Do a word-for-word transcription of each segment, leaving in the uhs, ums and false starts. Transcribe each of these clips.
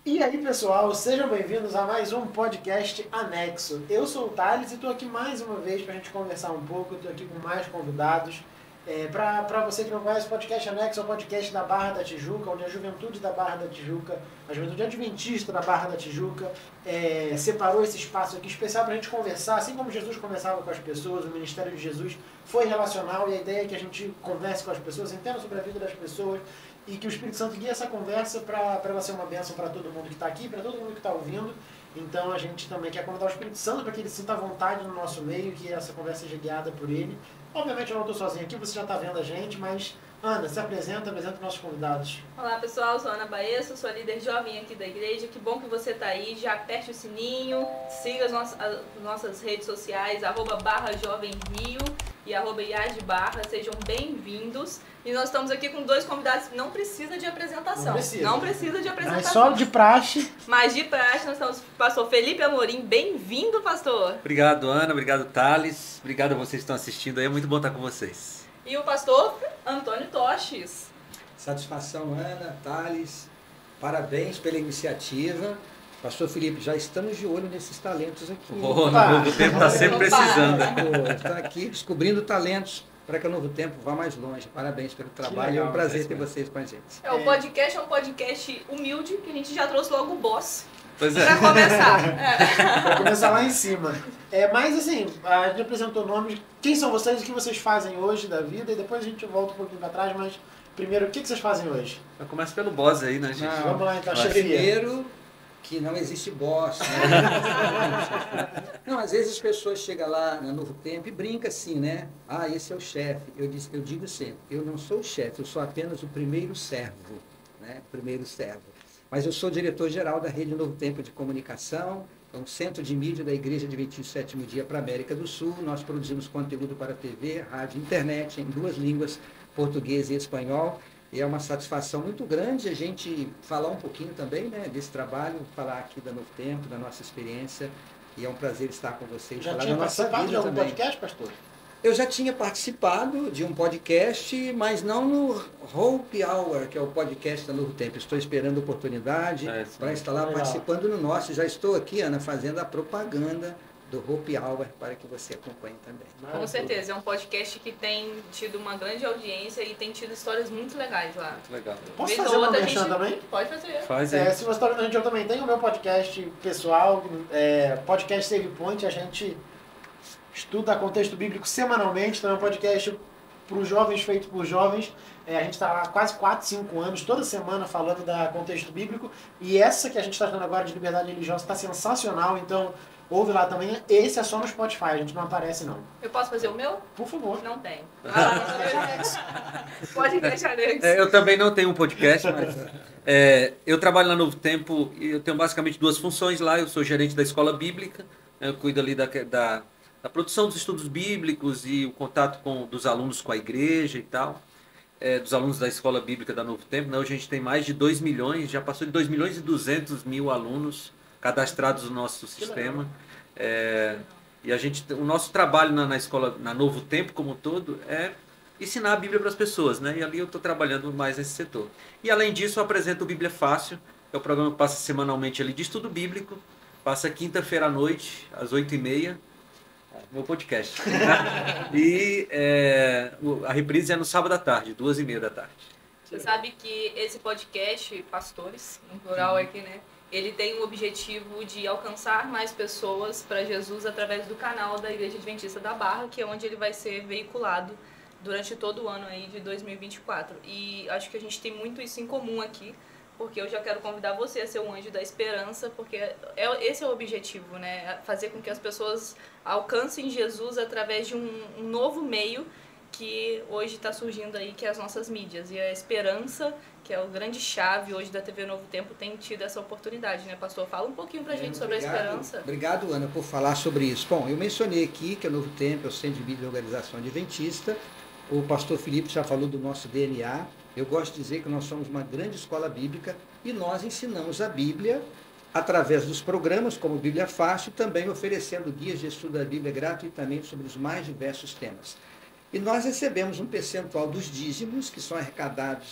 E aí, pessoal, sejam bem-vindos a mais um podcast Anexo. Eu sou o Thales e estou aqui mais uma vez para a gente conversar um pouco. Estou aqui com mais convidados. É, para você que não conhece, o podcast Anexo é o podcast da Barra da Tijuca, onde a juventude da Barra da Tijuca, a juventude adventista da Barra da Tijuca, é, separou esse espaço aqui especial para a gente conversar. Assim como Jesus conversava com as pessoas, o ministério de Jesus foi relacional e a ideia é que a gente converse com as pessoas, entenda sobre a vida das pessoas, e que o Espírito Santo guie essa conversa para ela ser uma bênção para todo mundo que está aqui, para todo mundo que está ouvindo. Então a gente também quer convidar o Espírito Santo para que ele sinta à vontade no nosso meio, que essa conversa seja guiada por ele. Obviamente eu não estou sozinho aqui, você já está vendo a gente, mas Ana, se apresenta, apresenta os nossos convidados. Olá pessoal, sou Ana Baesso, sou a líder jovem aqui da igreja. Que bom que você está aí, já aperte o sininho, siga as nossas, as nossas redes sociais, arroba barra jovem rio e arroba iad barra, sejam bem-vindos. E nós estamos aqui com dois convidados, não precisa de apresentação. Não precisa, não precisa de apresentação. Mas só de praxe. Mas de praxe, nós estamos com o pastor Felipe Amorim. Bem-vindo, pastor. Obrigado, Ana. Obrigado, Thales. Obrigado a vocês que estão assistindo aí. É muito bom estar com vocês. E o pastor Antônio Toches. Satisfação, Ana, Thales. Parabéns pela iniciativa. Pastor Felipe, já estamos de olho nesses talentos aqui. Oh, no Novo Tempo está sempre precisando. Está aqui descobrindo talentos para que o Novo Tempo vá mais longe. Parabéns pelo trabalho. Legal, é um prazer é ter vocês com a gente. É, o podcast é um podcast humilde, que a gente já trouxe logo o boss. Pois é. Para começar. É. Para começar lá em cima. É, mas assim, a gente apresentou nomes. Quem são vocês? O que vocês fazem hoje da vida? E depois a gente volta um pouquinho para trás, mas primeiro, o que vocês fazem hoje? Eu começo pelo boss aí, né, gente? Não, Vamos lá então, Vai. chefia. Primeiro, que não existe boss. Né? Não, às vezes as pessoas chegam lá no Novo Tempo e brincam assim, né? Ah, esse é o chefe. Eu, disse, eu digo sempre, eu não sou o chefe, eu sou apenas o primeiro servo. Né? Primeiro servo. Mas eu sou diretor-geral da Rede Novo Tempo de Comunicação, é um centro de mídia da Igreja Adventista do Sétimo Dia para a América do Sul. Nós produzimos conteúdo para T V, rádio e internet em duas línguas, português e espanhol. E é uma satisfação muito grande a gente falar um pouquinho também, né, desse trabalho, falar aqui da Novo Tempo, da nossa experiência. E é um prazer estar com vocês. Já falar tinha da nossa participado de vida algum também. podcast, pastor? Eu já tinha participado de um podcast, mas não no Hope Hour, que é o podcast da Novo Tempo. Estou esperando a oportunidade É, para estar lá legal. participando no nosso. Já estou aqui, Ana, fazendo a propaganda do Hope Hour para que você acompanhe também. Com certeza, é um podcast que tem tido uma grande audiência e tem tido histórias muito legais lá. Muito legal. Posso Vez ou fazer uma outra a merchan gente- também? Pode fazer. Faz aí. É, se você está vendo a gente, eu também tenho o meu podcast pessoal, é, podcast Save Point. A gente estuda contexto bíblico semanalmente, então é um podcast para os jovens, feito por jovens. É, a gente está há quase quatro, cinco anos, toda semana falando da contexto bíblico. E essa que a gente está fazendo agora de liberdade religiosa está sensacional, então ouve lá também. Esse é só no Spotify, a gente não aparece não. Eu posso fazer o meu? Por favor. Não tem. Ah, podcast anexo. É, eu também não tenho um podcast, mas é, eu trabalho na Novo Tempo e eu tenho basicamente duas funções lá. Eu sou gerente da escola bíblica, né, eu cuido ali da, da, da produção dos estudos bíblicos e o contato com, dos alunos com a igreja e tal, é, dos alunos da escola bíblica da Novo Tempo. Né, hoje a gente tem mais de dois milhões, já passou de dois milhões e duzentos mil alunos cadastrados no nosso sistema. É, e a gente, o nosso trabalho na, na escola, na Novo Tempo como um todo, é ensinar a Bíblia para as pessoas, né? E ali eu estou trabalhando mais nesse setor. E além disso, eu apresento o Bíblia Fácil, que é o programa que passa semanalmente ali de estudo bíblico, passa quinta-feira à noite, às oito e meia, meu podcast. E é, o- a reprise é no sábado à tarde, duas e meia da tarde. Você sabe que esse podcast, pastores, no plural aqui, né? Ele tem o objetivo de alcançar mais pessoas para Jesus através do canal da Igreja Adventista da Barra, que é onde ele vai ser veiculado durante todo o ano aí de dois mil e vinte e quatro. E acho que a gente tem muito isso em comum aqui, porque eu já quero convidar você a ser um anjo da esperança, porque é, esse é o objetivo, né? Fazer com que as pessoas alcancem Jesus através de um, um novo meio que hoje está surgindo aí, que é as nossas mídias. E a esperança, que é o grande chave hoje da T V Novo Tempo, tem tido essa oportunidade, né, pastor? Fala um pouquinho pra gente sobre a esperança. Obrigado, Ana, por falar sobre isso. Bom, eu mencionei aqui que é o Novo Tempo, é o Centro de Mídia e Organização Adventista. O pastor Felipe já falou do nosso D N A. Eu gosto de dizer que nós somos uma grande escola bíblica e nós ensinamos a Bíblia através dos programas como Bíblia Fácil, também oferecendo guias de estudo da Bíblia gratuitamente sobre os mais diversos temas. E nós recebemos um percentual dos dízimos que são arrecadados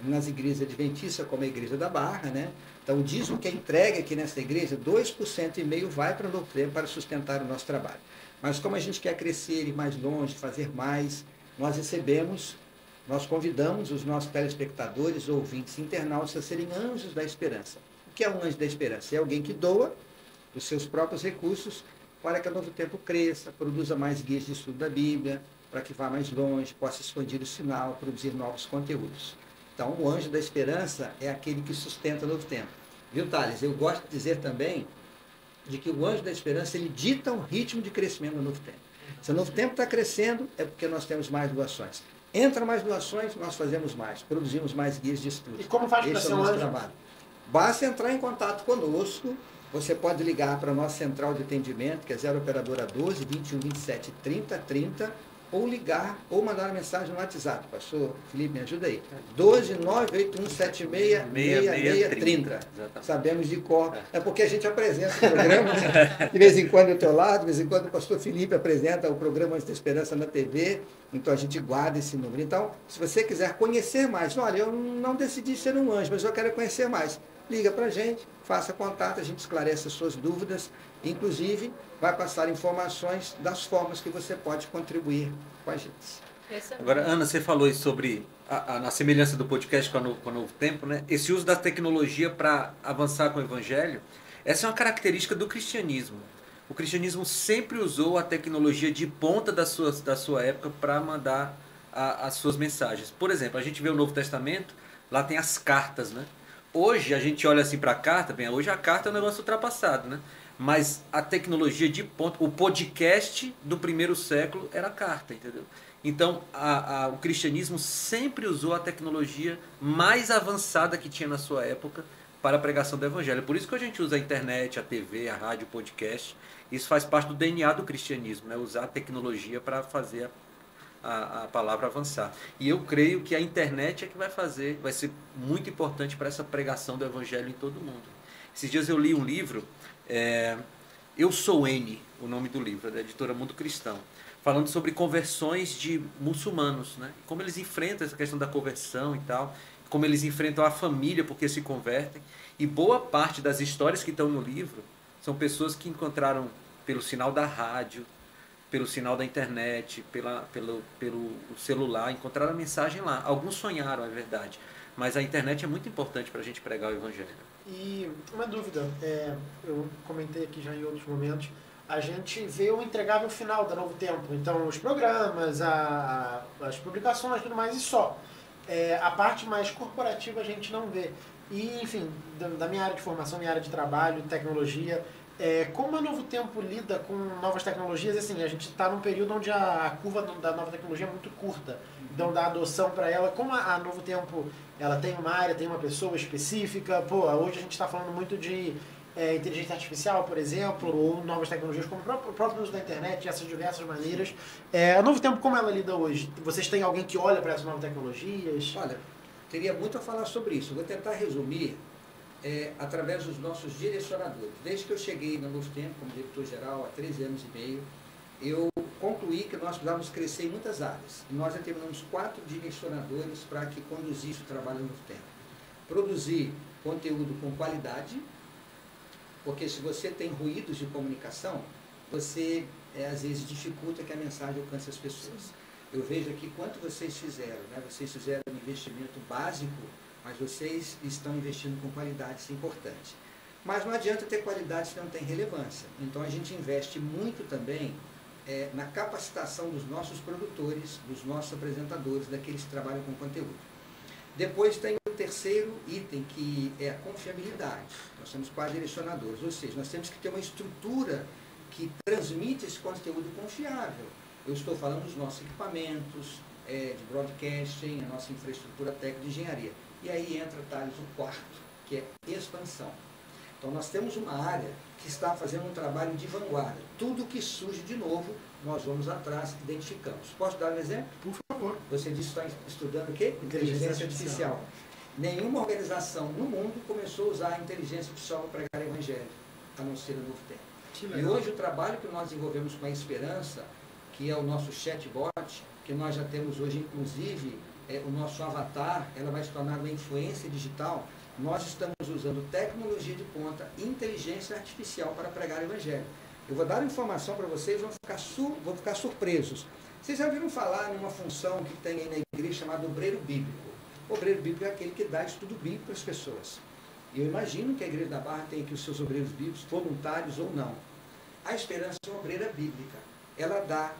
nas igrejas adventistas, como a Igreja da Barra, né? Então, o dízimo que é entregue aqui nessa igreja, dois por cento e meio vai para o Novo Tempo para sustentar o nosso trabalho. Mas como a gente quer crescer, ir mais longe, fazer mais, nós recebemos, nós convidamos os nossos telespectadores, ouvintes, internautas a serem anjos da esperança. O que é um anjo da esperança? É alguém que doa os seus próprios recursos para que o Novo Tempo cresça, produza mais guias de estudo da Bíblia, para que vá mais longe, possa expandir o sinal, produzir novos conteúdos. Então, o anjo da esperança é aquele que sustenta o Novo Tempo. Viu, Thales? Eu gosto de dizer também de que o anjo da esperança, ele dita o ritmo de crescimento do Novo Tempo. Se o Novo Tempo está crescendo, é porque nós temos mais doações. Entra mais doações, nós fazemos mais, produzimos mais guias de estudo. E como faz para ser um anjo? Trabalho. Basta entrar em contato conosco, você pode ligar para a nossa central de atendimento, que é zero operadora doze, vinte e um, vinte e sete, trinta, trinta, ou ligar, ou mandar uma mensagem no WhatsApp. Pastor Felipe, me ajuda aí. doze, nove oito um, sete seis, seis seis, trinta. Sabemos de cor. É porque a gente apresenta o programa, né? De vez em quando eu estou lá, de vez em quando o pastor Felipe apresenta o programa Anjos da Esperança na T V, então a gente guarda esse número. Então, se você quiser conhecer mais, olha, eu não decidi ser um anjo, mas eu quero conhecer mais. Liga para a gente, faça contato, a gente esclarece as suas dúvidas, inclusive vai passar informações das formas que você pode contribuir com a gente. Agora, Ana, você falou isso sobre a, a, a semelhança do podcast com, a no, com o Novo Tempo, né? Esse uso da tecnologia para avançar com o Evangelho, essa é uma característica do cristianismo. O cristianismo sempre usou a tecnologia de ponta da sua, da sua época para mandar a, as suas mensagens. Por exemplo, a gente vê o Novo Testamento, lá tem as cartas, né? Hoje a gente olha assim para a carta, bem, hoje a carta é um negócio ultrapassado, né? Mas a tecnologia de ponta, o podcast do primeiro século era a carta, entendeu? Então a, a, o cristianismo sempre usou a tecnologia mais avançada que tinha na sua época para a pregação do evangelho. Por isso que a gente usa a internet, a T V, a rádio, o podcast. Isso faz parte do D N A do cristianismo, né? Usar a tecnologia para fazer a A, a palavra avançar. E eu creio que a internet é que vai fazer, vai ser muito importante para essa pregação do evangelho em todo mundo. Esses dias eu li um livro, é, Eu Sou N, o nome do livro, da editora Mundo Cristão, falando sobre conversões de muçulmanos, né? Como eles enfrentam essa questão da conversão e tal, como eles enfrentam a família porque se convertem. E boa parte das histórias que estão no livro são pessoas que encontraram pelo sinal da rádio, pelo sinal da internet, pela, pelo, pelo celular, encontraram a mensagem lá. Alguns sonharam, é verdade, mas a internet é muito importante para a gente pregar o evangelho. E uma dúvida, é, eu comentei aqui já em outros momentos, a gente vê o entregável final da Novo Tempo, então os programas, a, a, as publicações, tudo mais, e só. É, a parte mais corporativa a gente não vê. E, enfim, da, da minha área de formação, minha área de trabalho, tecnologia, É, como a Novo Tempo lida com novas tecnologias, assim, a gente está num período onde a, a curva da nova tecnologia é muito curta, então da adoção para ela, como a, a Novo Tempo ela tem uma área, tem uma pessoa específica, pô, hoje a gente está falando muito de é, inteligência artificial, por exemplo, ou novas tecnologias como o próprio, o próprio uso da internet, essas diversas maneiras. É, a Novo Tempo, como ela lida hoje? Vocês têm alguém que olha para essas novas tecnologias? Olha, teria muito a falar sobre isso, vou tentar resumir. É, através dos nossos direcionadores. Desde que eu cheguei no Novo Tempo, como diretor-geral, há treze anos e meio, eu concluí que nós precisávamos crescer em muitas áreas. E nós determinamos quatro direcionadores para que conduzisse o trabalho no Novo Tempo. Produzir conteúdo com qualidade, porque se você tem ruídos de comunicação, você é, às vezes dificulta que a mensagem alcance as pessoas. Eu vejo aqui quanto vocês fizeram, né? Vocês fizeram um investimento básico, mas vocês estão investindo com qualidade, isso é importante. Mas não adianta ter qualidade se não tem relevância. Então a gente investe muito também é, na capacitação dos nossos produtores, dos nossos apresentadores, daqueles que trabalham com conteúdo. Depois tem o terceiro item, que é a confiabilidade. Nós temos quatro direcionadores, ou seja, nós temos que ter uma estrutura que transmite esse conteúdo confiável. Eu estou falando dos nossos equipamentos, é, de broadcasting, a nossa infraestrutura técnica de engenharia. E aí entra, Thales, o quarto, que é expansão. Então nós temos uma área que está fazendo um trabalho de vanguarda. Tudo que surge de novo, nós vamos atrás, identificamos. Posso dar um exemplo? Por favor. Você disse que está estudando o quê? Inteligência, inteligência artificial. artificial. Nenhuma organização no mundo começou a usar a inteligência artificial para pregar o evangelho, a não ser no Novo Tempo. E hoje o trabalho que nós desenvolvemos com a Esperança, que é o nosso chatbot, que nós já temos hoje, inclusive, é, o nosso avatar, ela vai se tornar uma influência digital, nós estamos usando tecnologia de ponta, inteligência artificial para pregar o Evangelho. Eu vou dar uma informação para vocês, vão ficar, sur, vão ficar surpresos. Vocês já ouviram falar numa função que tem aí na igreja chamada obreiro bíblico? O obreiro bíblico é aquele que dá estudo bíblico para as pessoas. E eu imagino que a Igreja da Barra tem aqui os seus obreiros bíblicos, voluntários ou não. A Esperança é uma obreira bíblica. Ela dá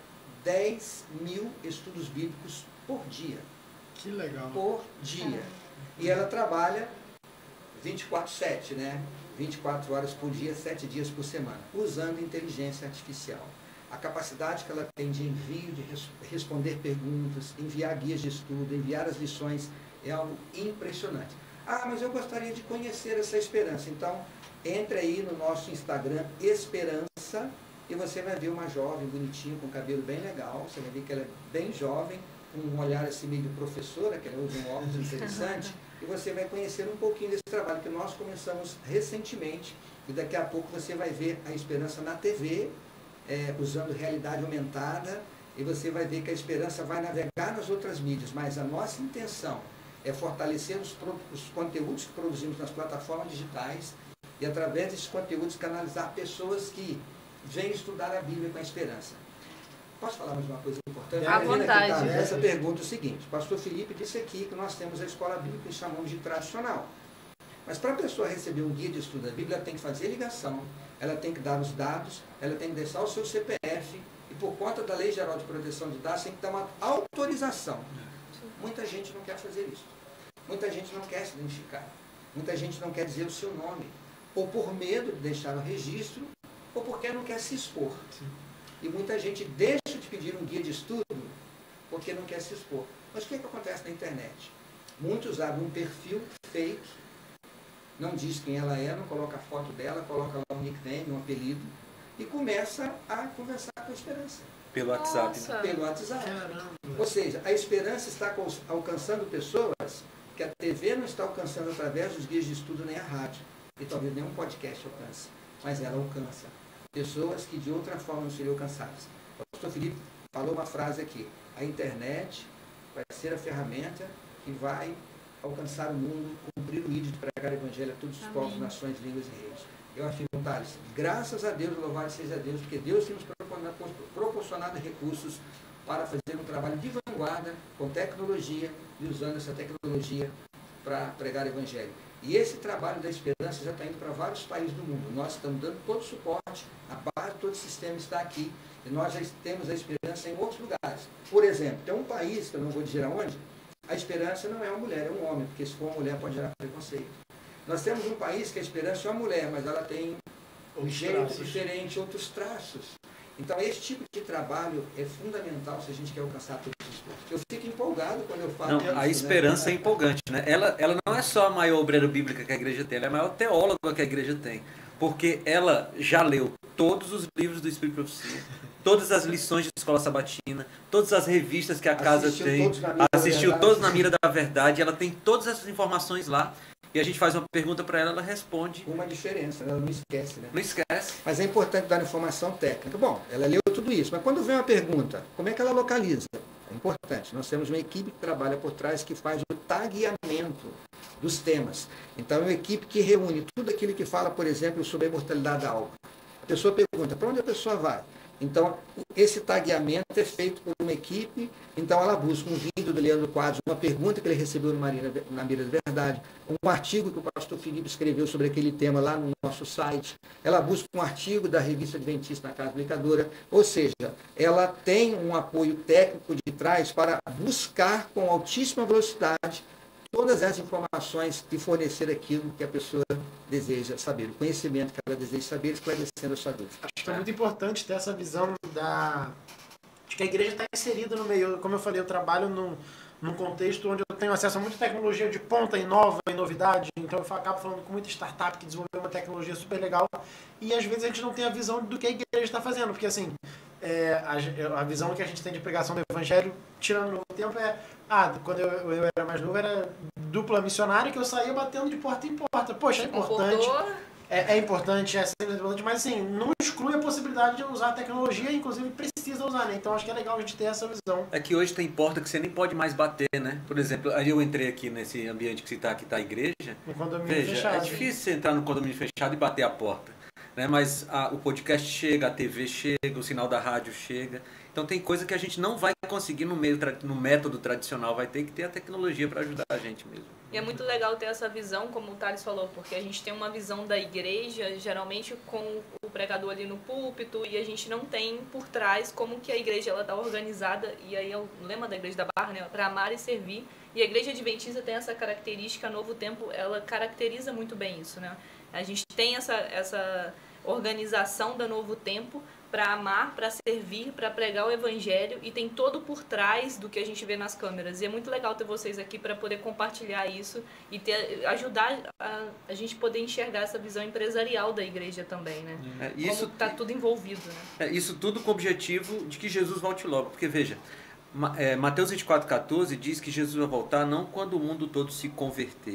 dez mil estudos bíblicos por dia. Que legal. Por dia. E ela trabalha vinte e quatro sete, né? vinte e quatro horas por dia, sete dias por semana, usando inteligência artificial. A capacidade que ela tem de envio, de res responder perguntas, enviar guias de estudo, enviar as lições, é algo impressionante. Ah, mas eu gostaria de conhecer essa Esperança. Então, entre aí no nosso Instagram, Esperança, e você vai ver uma jovem bonitinha, com cabelo bem legal. Você vai ver que ela é bem jovem, com um olhar assim meio de professora, que ela usa um óculos interessante, e você vai conhecer um pouquinho desse trabalho que nós começamos recentemente, e daqui a pouco você vai ver a Esperança na T V, é, usando realidade aumentada, e você vai ver que a Esperança vai navegar nas outras mídias, mas a nossa intenção é fortalecer os, os conteúdos que produzimos nas plataformas digitais e, através desses conteúdos, canalizar pessoas que vêm estudar a Bíblia com a Esperança. Posso falar mais uma coisa importante? À vontade. Tá, essa pergunta é o seguinte: o pastor Felipe disse aqui que nós temos a escola bíblica que chamamos de tradicional. Mas para a pessoa receber um guia de estudo da Bíblia, ela tem que fazer ligação, ela tem que dar os dados, ela tem que deixar o seu C P F, e por conta da Lei Geral de Proteção de Dados, tem que dar uma autorização. Muita gente não quer fazer isso. Muita gente não quer se identificar. Muita gente não quer dizer o seu nome. Ou por medo de deixar o registro, ou porque não quer se expor. Sim. E muita gente deixa de pedir um guia de estudo porque não quer se expor. Mas o que, é que acontece na internet? Muitos abrem um perfil fake, não diz quem ela é, não coloca a foto dela, coloca lá um nickname, um apelido, e começa a conversar com a Esperança. Pelo WhatsApp. Nossa. Pelo WhatsApp. Caramba. Ou seja, a Esperança está alcançando pessoas que a T V não está alcançando através dos guias de estudo nem a rádio. E talvez nenhum podcast alcance. Mas ela alcança pessoas que de outra forma não seriam alcançadas. O pastor Felipe falou uma frase aqui: a internet vai ser a ferramenta que vai alcançar o mundo, cumprir o ídolo de pregar o evangelho a todos os povos, nações, línguas e reis. Eu afirmo, Thales, graças a Deus, louvado seja Deus, porque Deus tem nos proporcionado recursos para fazer um trabalho de vanguarda, com tecnologia, e usando essa tecnologia para pregar o evangelho. E esse trabalho da Esperança já está indo para vários países do mundo. Nós estamos dando todo o suporte, a base, todo o sistema está aqui, e nós já temos a Esperança em outros lugares. Por exemplo, tem um país, que eu não vou dizer aonde, a Esperança não é uma mulher, é um homem, porque se for uma mulher pode gerar preconceito. Nós temos um país que a Esperança é uma mulher, mas ela tem um jeito traços. diferente, outros traços. Então, esse tipo de trabalho é fundamental se a gente quer alcançar todos os pontos. Eu fico empolgado quando eu falo Não, disso, a Esperança né? é empolgante, né? Ela, ela não é só a maior obreira bíblica que a igreja tem, ela é a maior teóloga que a igreja tem. Porque ela já leu todos os livros do Espírito e Profecia, todas as lições de escola sabatina, todas as revistas que a casa Assistiu tem, todos na mira assistiu da todos na mira da verdade, ela tem todas essas informações lá. E a gente faz uma pergunta para ela, ela responde. Uma diferença, ela não esquece, né? Não esquece. Mas é importante dar informação técnica. Bom, ela leu tudo isso, mas quando vem uma pergunta, como é que ela localiza? É importante. Nós temos uma equipe que trabalha por trás, que faz o tagueamento dos temas. Então, é uma equipe que reúne tudo aquilo que fala, por exemplo, sobre a imortalidade da alma. A pessoa pergunta, para onde a pessoa vai? Então, esse tagueamento é feito por uma equipe, então ela busca um vídeo do Leandro Quadros, uma pergunta que ele recebeu na Mira da Verdade, um artigo que o pastor Felipe escreveu sobre aquele tema lá no nosso site, ela busca um artigo da revista Adventista na Casa Publicadora, ou seja, ela tem um apoio técnico de trás para buscar com altíssima velocidade todas as informações e fornecer aquilo que a pessoa deseja saber, o conhecimento que ela deseja saber, esclarecendo a sua dúvida. Acho que é muito importante ter essa visão da... de que a igreja está inserida no meio. Como eu falei, eu trabalho num, num contexto onde eu tenho acesso a muita tecnologia de ponta e nova e novidade, então eu acabo falando com muita startup que desenvolveu uma tecnologia super legal, e às vezes a gente não tem a visão do que a igreja está fazendo, porque assim, é, a, a visão que a gente tem de pregação do evangelho, tirando o tempo, é ah, quando eu, eu era mais novo, era dupla missionária, que eu saía batendo de porta em porta. Poxa, é importante. é, é importante, é sempre importante, mas assim, não exclui a possibilidade de usar a tecnologia, inclusive precisa usar, né? Então acho que é legal a gente ter essa visão. É que hoje tem porta que você nem pode mais bater, né? Por exemplo, aí eu entrei aqui nesse ambiente que você está, que está a igreja. No condomínio Veja, fechado. é difícil você entrar no condomínio fechado e bater a porta, né? Mas a, o podcast chega, a T V chega, o sinal da rádio chega. Então tem coisa que a gente não vai conseguir no, meio, no método tradicional, vai ter que ter a tecnologia para ajudar a gente mesmo. E é muito legal ter essa visão, como o Thales falou, porque a gente tem uma visão da igreja, geralmente com o pregador ali no púlpito, e a gente não tem por trás como que a igreja ela está organizada, e aí é o lema da Igreja da Barra, né, para amar e servir. E a Igreja Adventista tem essa característica, Novo Tempo, ela caracteriza muito bem isso, né? A gente tem essa, essa organização da Novo Tempo, para amar, para servir, para pregar o evangelho, e tem todo por trás do que a gente vê nas câmeras. E é muito legal ter vocês aqui para poder compartilhar isso e ter, ajudar a, a gente poder enxergar essa visão empresarial da igreja também, né? É, isso está tudo envolvido, né? É, isso tudo com o objetivo de que Jesus volte logo. Porque veja, é, Mateus vinte e quatro, quatorze diz que Jesus vai voltar não quando o mundo todo se converter.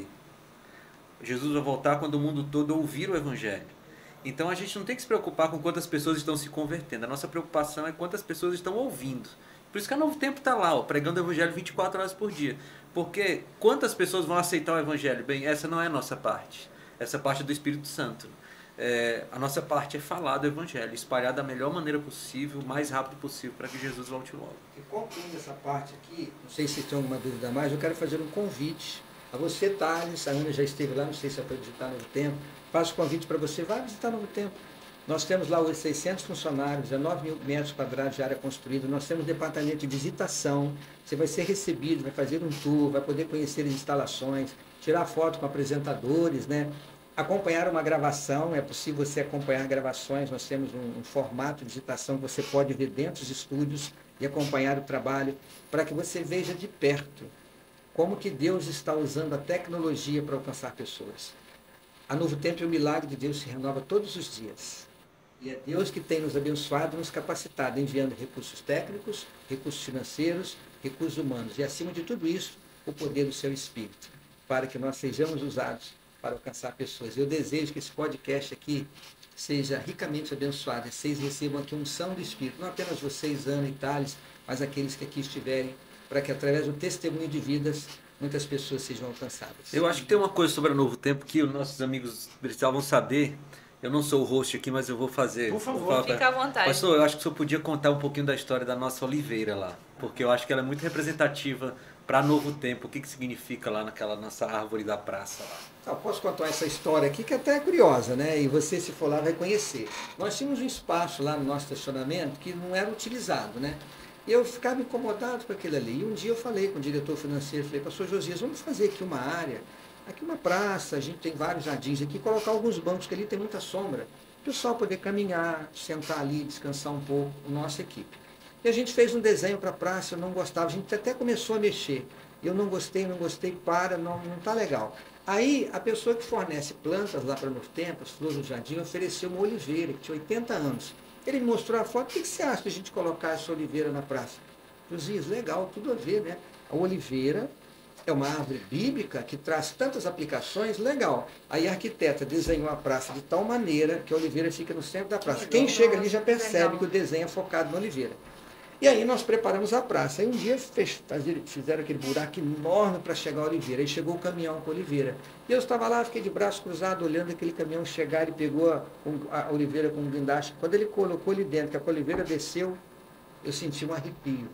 Jesus vai voltar quando o mundo todo ouvir o evangelho. Então a gente não tem que se preocupar com quantas pessoas estão se convertendo. A nossa preocupação é quantas pessoas estão ouvindo. Por isso que a Novo Tempo está lá, ó, pregando o evangelho vinte e quatro horas por dia. Porque quantas pessoas vão aceitar o evangelho? Bem, essa não é a nossa parte. Essa parte é do Espírito Santo. É, a nossa parte é falar do evangelho, espalhar da melhor maneira possível, o mais rápido possível, para que Jesus volte logo. E concluindo essa parte aqui, não sei se tem alguma dúvida a mais, eu quero fazer um convite a você, Thales. A Ana já esteve lá, não sei se é para visitar Novo Tempo. Faço o convite para você, vai visitar Novo Tempo. Nós temos lá hoje seiscentos funcionários, dezenove mil metros quadrados de área construída, nós temos departamento de visitação, você vai ser recebido, vai fazer um tour, vai poder conhecer as instalações, tirar foto com apresentadores, né? Acompanhar uma gravação, é possível você acompanhar gravações, nós temos um, um formato de visitação que você pode ver dentro dos estúdios e acompanhar o trabalho, para que você veja de perto como que Deus está usando a tecnologia para alcançar pessoas. A Novo Tempo é o milagre de Deus, se renova todos os dias. E é Deus que tem nos abençoado e nos capacitado, enviando recursos técnicos, recursos financeiros, recursos humanos. E, acima de tudo isso, o poder do seu Espírito, para que nós sejamos usados para alcançar pessoas. Eu desejo que esse podcast aqui seja ricamente abençoado, e vocês recebam aqui a unção do Espírito, não apenas vocês, Ana e Thales, mas aqueles que aqui estiverem, para que, através do testemunho de vidas, muitas pessoas sejam alcançadas. Eu acho que tem uma coisa sobre o Novo Tempo que os nossos amigos precisavam saber. Eu não sou o host aqui, mas eu vou fazer. Por favor, vou fica à vontade. Pastor, eu acho que o senhor podia contar um pouquinho da história da nossa oliveira lá, porque eu acho que ela é muito representativa para Novo Tempo. O que, que significa lá naquela nossa árvore da praça lá? Então, posso contar essa história aqui, que até é curiosa, né? E você, se for lá, vai conhecer. Nós tínhamos um espaço lá no nosso estacionamento que não era utilizado, né? E eu ficava incomodado com aquilo ali. E um dia eu falei com o diretor financeiro, falei, pastor Josias, vamos fazer aqui uma área, aqui uma praça, a gente tem vários jardins aqui, colocar alguns bancos, que ali tem muita sombra, o pessoal poder caminhar, sentar ali, descansar um pouco, a nossa equipe. E a gente fez um desenho para a praça, eu não gostava, a gente até começou a mexer. Eu não gostei, não gostei, para, não não está legal. Aí a pessoa que fornece plantas lá para Novo Tempo, as flores do jardim, ofereceu uma oliveira, que tinha oitenta anos. Ele me mostrou a foto, o que você acha de a gente colocar essa oliveira na praça? Josias, legal, tudo a ver, né? A oliveira é uma árvore bíblica que traz tantas aplicações, legal. Aí a arquiteta desenhou a praça de tal maneira que a oliveira fica no centro da praça. Quem chega ali já percebe que o desenho é focado na oliveira. E aí nós preparamos a praça. Aí um dia fizeram aquele buraco enorme para chegar a oliveira. Aí chegou o caminhão com a oliveira. E eu estava lá, fiquei de braço cruzado, olhando aquele caminhão chegar e pegou a, a oliveira com um guindaste. Quando ele colocou ali dentro, que a oliveira desceu, eu senti um arrepio.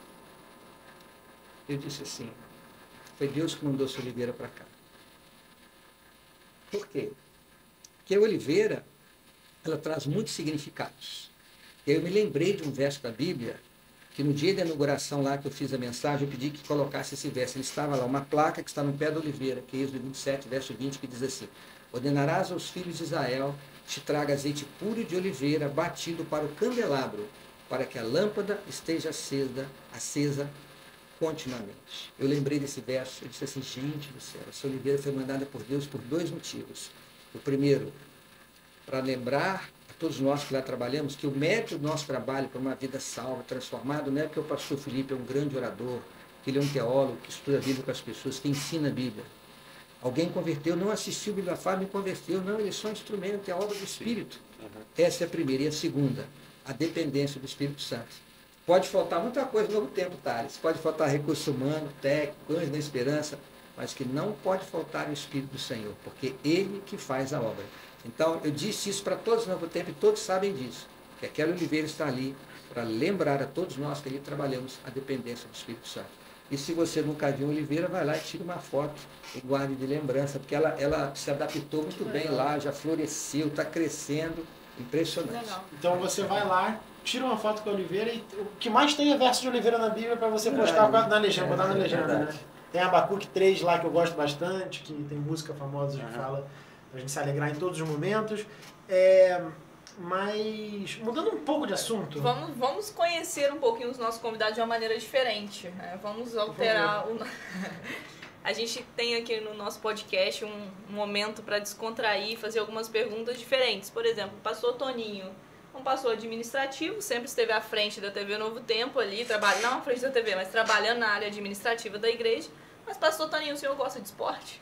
Eu disse assim, foi Deus que mandou essa oliveira para cá. Por quê? Porque a oliveira, ela traz muitos significados. E aí eu me lembrei de um verso da Bíblia, que no dia da inauguração lá que eu fiz a mensagem, eu pedi que colocasse esse verso. Ele estava lá, uma placa que está no pé da oliveira, que é Êxodo vinte e sete, verso vinte, que diz assim, ordenarás aos filhos de Israel, te traga azeite puro de oliveira, batido para o candelabro, para que a lâmpada esteja acesa, acesa continuamente. Eu lembrei desse verso, eu disse assim, gente do céu, essa oliveira foi mandada por Deus por dois motivos. O primeiro, para lembrar a todos nós que lá trabalhamos, que o mérito do nosso trabalho para uma vida salva, transformada, não é porque o pastor Felipe é um grande orador, que ele é um teólogo, que estuda a Bíblia com as pessoas, que ensina a Bíblia. Alguém converteu, não assistiu Bíblia Fábio, me converteu. Não, ele é só um instrumento, é a obra do Espírito. Uhum. Essa é a primeira. E a segunda, a dependência do Espírito Santo. Pode faltar muita coisa no novo tempo, Thales. Pode faltar recurso humano, técnico, anjo da esperança, mas que não pode faltar o Espírito do Senhor, porque Ele que faz a obra. Então, eu disse isso para todos no novo tempo e todos sabem disso. Que a Kelly Oliveira está ali para lembrar a todos nós que ali trabalhamos a dependência do Espírito Santo. E se você nunca viu Oliveira, vai lá e tira uma foto e guarde de lembrança, porque ela, ela se adaptou muito bem lá, já floresceu, está crescendo, impressionante. Legal. Então você vai lá, tira uma foto com a Oliveira e o que mais tem é verso de Oliveira na Bíblia para você postar Verdade. na legenda, É, botar na é legenda, né? verdade. Tem Abacuque três lá que eu gosto bastante, que tem música famosa que Aham. fala pra gente se alegrar em todos os momentos. É, mas, mudando um pouco de assunto... Vamos, vamos conhecer um pouquinho os nossos convidados de uma maneira diferente. Né? Vamos alterar o... A gente tem aqui no nosso podcast um momento para descontrair e fazer algumas perguntas diferentes. Por exemplo, o pastor Toninho, um pastor administrativo, sempre esteve à frente da T V Novo Tempo ali, trabalha, não à frente da T V, mas trabalhando na área administrativa da igreja. Mas pastor Toninho, o senhor gosta de esporte?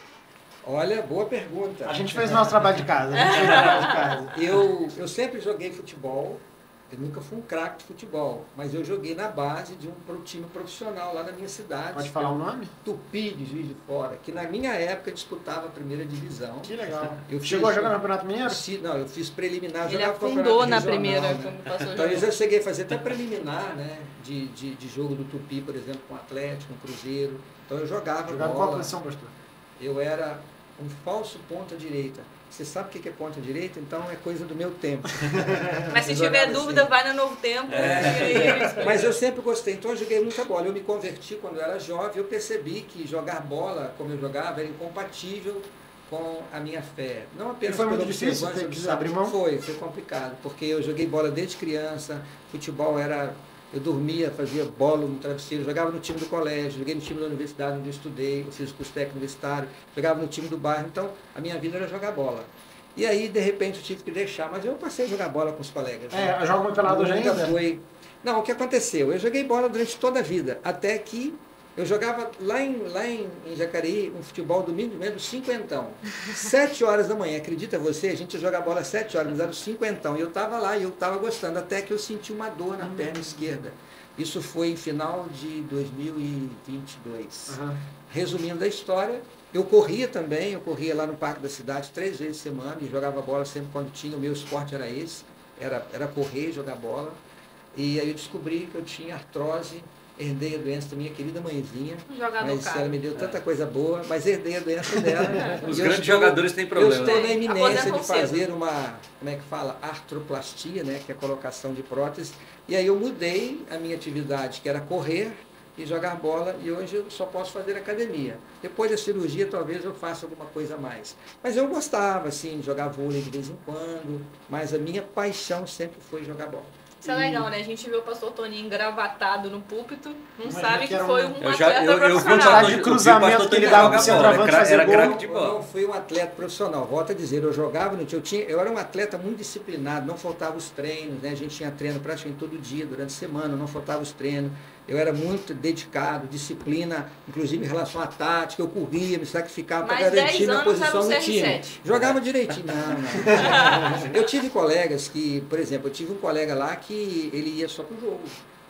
Olha, boa pergunta. A gente fez o nosso trabalho de casa. A gente fez o trabalho de casa. Eu, eu sempre joguei futebol, eu nunca fui um craque de futebol, mas eu joguei na base de um pro- time profissional lá na minha cidade. Pode falar o nome? Tupi de Juiz de Fora, que na minha época disputava a primeira divisão. Que legal. Eu Chegou a fiz- jogar no Campeonato Mineiro? Se- Não, eu fiz preliminar, Ele jogava afundou campeonato na regional, primeira, né? como pastor Então, jogou. eu cheguei a fazer até preliminar, né, de, de, de jogo do Tupi, por exemplo, com o Atlético, com o Cruzeiro. Então eu jogava Jogava bola. qual posição, pastor? Eu era um falso ponta direita. Você sabe o que é ponta direita? Então é coisa do meu tempo. Mas se Eu tiver jogava dúvida, assim. vai no Novo Tempo. É. e aí eles- Mas eu sempre gostei, então eu joguei muita bola. Eu me converti quando eu era jovem, eu percebi que jogar bola como eu jogava era incompatível com a minha fé. Não apenas E foi muito pelo difícil observância ter do que abrir mão? Foi, foi complicado, porque eu joguei bola desde criança, futebol era... Eu dormia, fazia bola no travesseiro, jogava no time do colégio, joguei no time da universidade onde eu estudei, eu fiz o curso técnico universitário, jogava no time do bairro, então a minha vida era jogar bola. E aí, de repente, eu tive que deixar, mas eu passei a jogar bola com os colegas. né? É, joga muito pelado hoje Nunca ainda? foi. Não, o que aconteceu? Eu joguei bola durante toda a vida, até que eu jogava lá em, lá em, em Jacareí, um futebol domingo mesmo, cinquentão. Sete horas da manhã, acredita você? A gente joga bola às sete horas, mas era o cinquentão. E eu estava lá e eu estava gostando, até que eu senti uma dor na perna esquerda. Isso foi em final de dois mil e vinte e dois. Aham. Resumindo a história, eu corria também, eu corria lá no Parque da Cidade três vezes por semana e jogava bola sempre quando tinha, o meu esporte era esse, era, era correr e jogar bola. E aí eu descobri que eu tinha artrose, herdei a doença da minha querida mãezinha, Um jogador mas ela caro. me deu tanta coisa boa, mas herdei a doença dela. Os E eu grandes estou- jogadores têm Eu problema. estou na Tem. iminência de Aposentam cedo. fazer uma, como é que fala, artroplastia, né, que é a colocação de prótese. E aí eu mudei a minha atividade, que era correr e jogar bola, e hoje eu só posso fazer academia. Depois da cirurgia, talvez eu faça alguma coisa a mais. Mas eu gostava, assim, de jogar vôlei de vez em quando, mas a minha paixão sempre foi jogar bola. Isso é legal, né? A gente vê o pastor Toninho engravatado no púlpito, não Imagina sabe que que era foi um- um Eu já atleta eu, eu vi o profissional. quantidade pastor, de eu vi o cruzamento pastor que ele Toninho dava pro jogar bola, centroavante era, fazer era gol. craque de Eu bola. não fui um atleta profissional, volto a dizer, eu jogava no time, eu, tinha, eu era um atleta muito disciplinado, não faltava os treinos, né? A gente tinha treino praticamente todo dia, durante a semana, não faltava os treinos. Eu era muito dedicado, disciplina, inclusive em relação à tática, eu corria, me sacrificava para Mais dez garantir minha anos era posição o no C R time. sete. Jogava direitinho. Não, não. Eu tive colegas que, por exemplo, eu tive um colega lá que ele ia só pro jogo.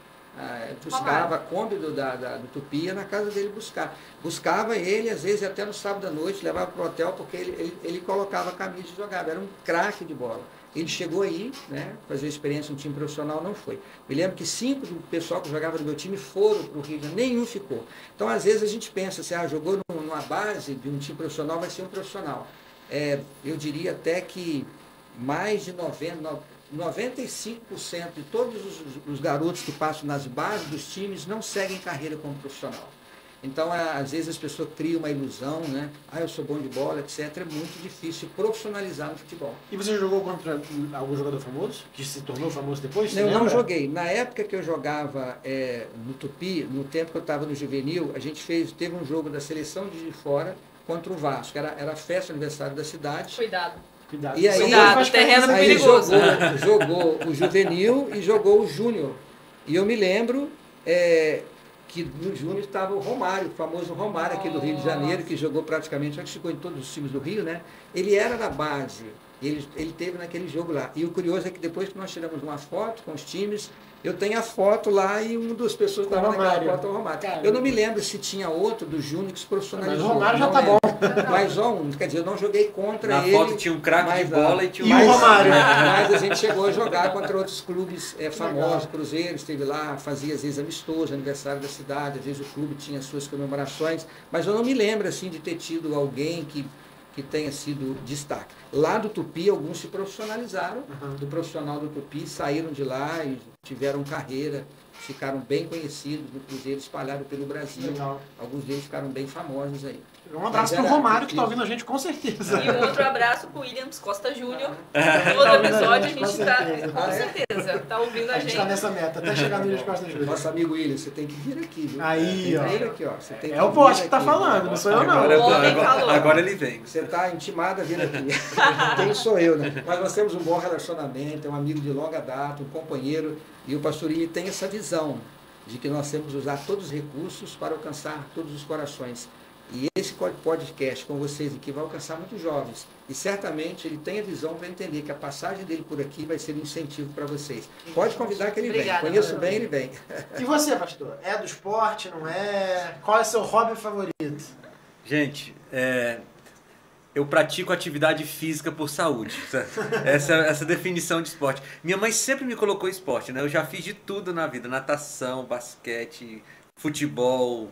Ah, buscava a Kombi do, da, da, do Tupi, ia na casa dele buscar. Buscava ele, às vezes até no sábado à noite, levava para o hotel, porque ele, ele, ele colocava a camisa e jogava. Era um craque de bola. Ele chegou aí, né, fazer experiência no time profissional, não foi. Me lembro que cinco do pessoal que jogava no meu time foram para o Rio de Janeiro, nenhum ficou. Então, às vezes, a gente pensa, assim, ah, jogou numa base de um time profissional, vai ser um profissional. É, eu diria até que mais de noventa, noventa e cinco por cento de todos os, os garotos que passam nas bases dos times não seguem carreira como profissional. Então, às vezes as pessoas criam uma ilusão, né? Ah, eu sou bom de bola, etcétera. É muito difícil profissionalizar no futebol. E você jogou contra algum jogador famoso? Que se tornou famoso depois? Você Eu não lembra? joguei. Na época que eu jogava é, no Tupi, no tempo que eu estava no Juvenil, a gente fez, teve um jogo da seleção de Juiz de Fora contra o Vasco. Era, era a festa aniversário da cidade. Cuidado. Cuidado. E aí- Cuidado, Faz terreno camisa- Aí perigoso. jogou, jogou o Juvenil e jogou o Júnior. E eu me lembro é, que no Júnior estava o Romário, o famoso Romário aqui do Rio de Janeiro, que jogou praticamente, acho que ficou em todos os times do Rio, né? Ele era da base, ele, ele teve naquele jogo lá. E o curioso é que depois que nós tiramos uma foto com os times, eu tenho a foto lá e uma das pessoas que estava naquela foto é o Romário. Caramba. Eu não me lembro se tinha outro do Júnior que se profissionalizou. Mas o Romário já não tá lembro. bom. Mas só um, quer dizer, eu não joguei contra Na ele. foto tinha um craque de bola e tinha um... E o Romário. Mas a gente chegou a jogar contra outros clubes é, famosos, Legal. Cruzeiro, esteve lá, fazia às vezes amistoso, aniversário da cidade, às vezes o clube tinha suas comemorações, mas eu não me lembro assim de ter tido alguém que, que tenha sido destaque. Lá do Tupi, alguns se profissionalizaram, Uhum. do profissional do Tupi, saíram de lá e tiveram carreira, ficaram bem conhecidos no Cruzeiro, espalhados pelo Brasil. Legal. Alguns deles ficaram bem famosos aí. Um abraço Mas pro era- Romário, que tá ouvindo a gente com certeza. E um outro abraço pro Williams Costa Júnior. Tá Todo ouvindo a episódio a gente, com gente tá. certeza. Com Ah, é? certeza. Tá ouvindo a A gente gente. tá nessa meta, até chegar no Luiz Costa Júnior. Nosso amigo William, você tem que vir aqui, viu? Aí, Tem ó. que vir aqui, ó. Você tem É que o vir poste que tá aqui. falando, não sou eu não. Agora, O homem agora, falou. agora ele vem. Você está intimado a vir aqui. Quem sou eu, né? Mas nós temos um bom relacionamento, é um amigo de longa data, um companheiro, e o pastor William tem essa visão de que nós temos que usar todos os recursos para alcançar todos os corações. E esse podcast com vocês aqui vai alcançar muitos jovens. E certamente ele tem a visão para entender que a passagem dele por aqui vai ser um incentivo para vocês. Pode convidar que ele Obrigada, vem. Conheço pastor. bem, ele vem. E você, pastor? É do esporte, não é? Qual é o seu hobby favorito? Gente, é, eu pratico atividade física por saúde. Essa, essa definição de esporte. Minha mãe sempre me colocou em esporte, né? Eu já fiz de tudo na vida. Natação, basquete, futebol.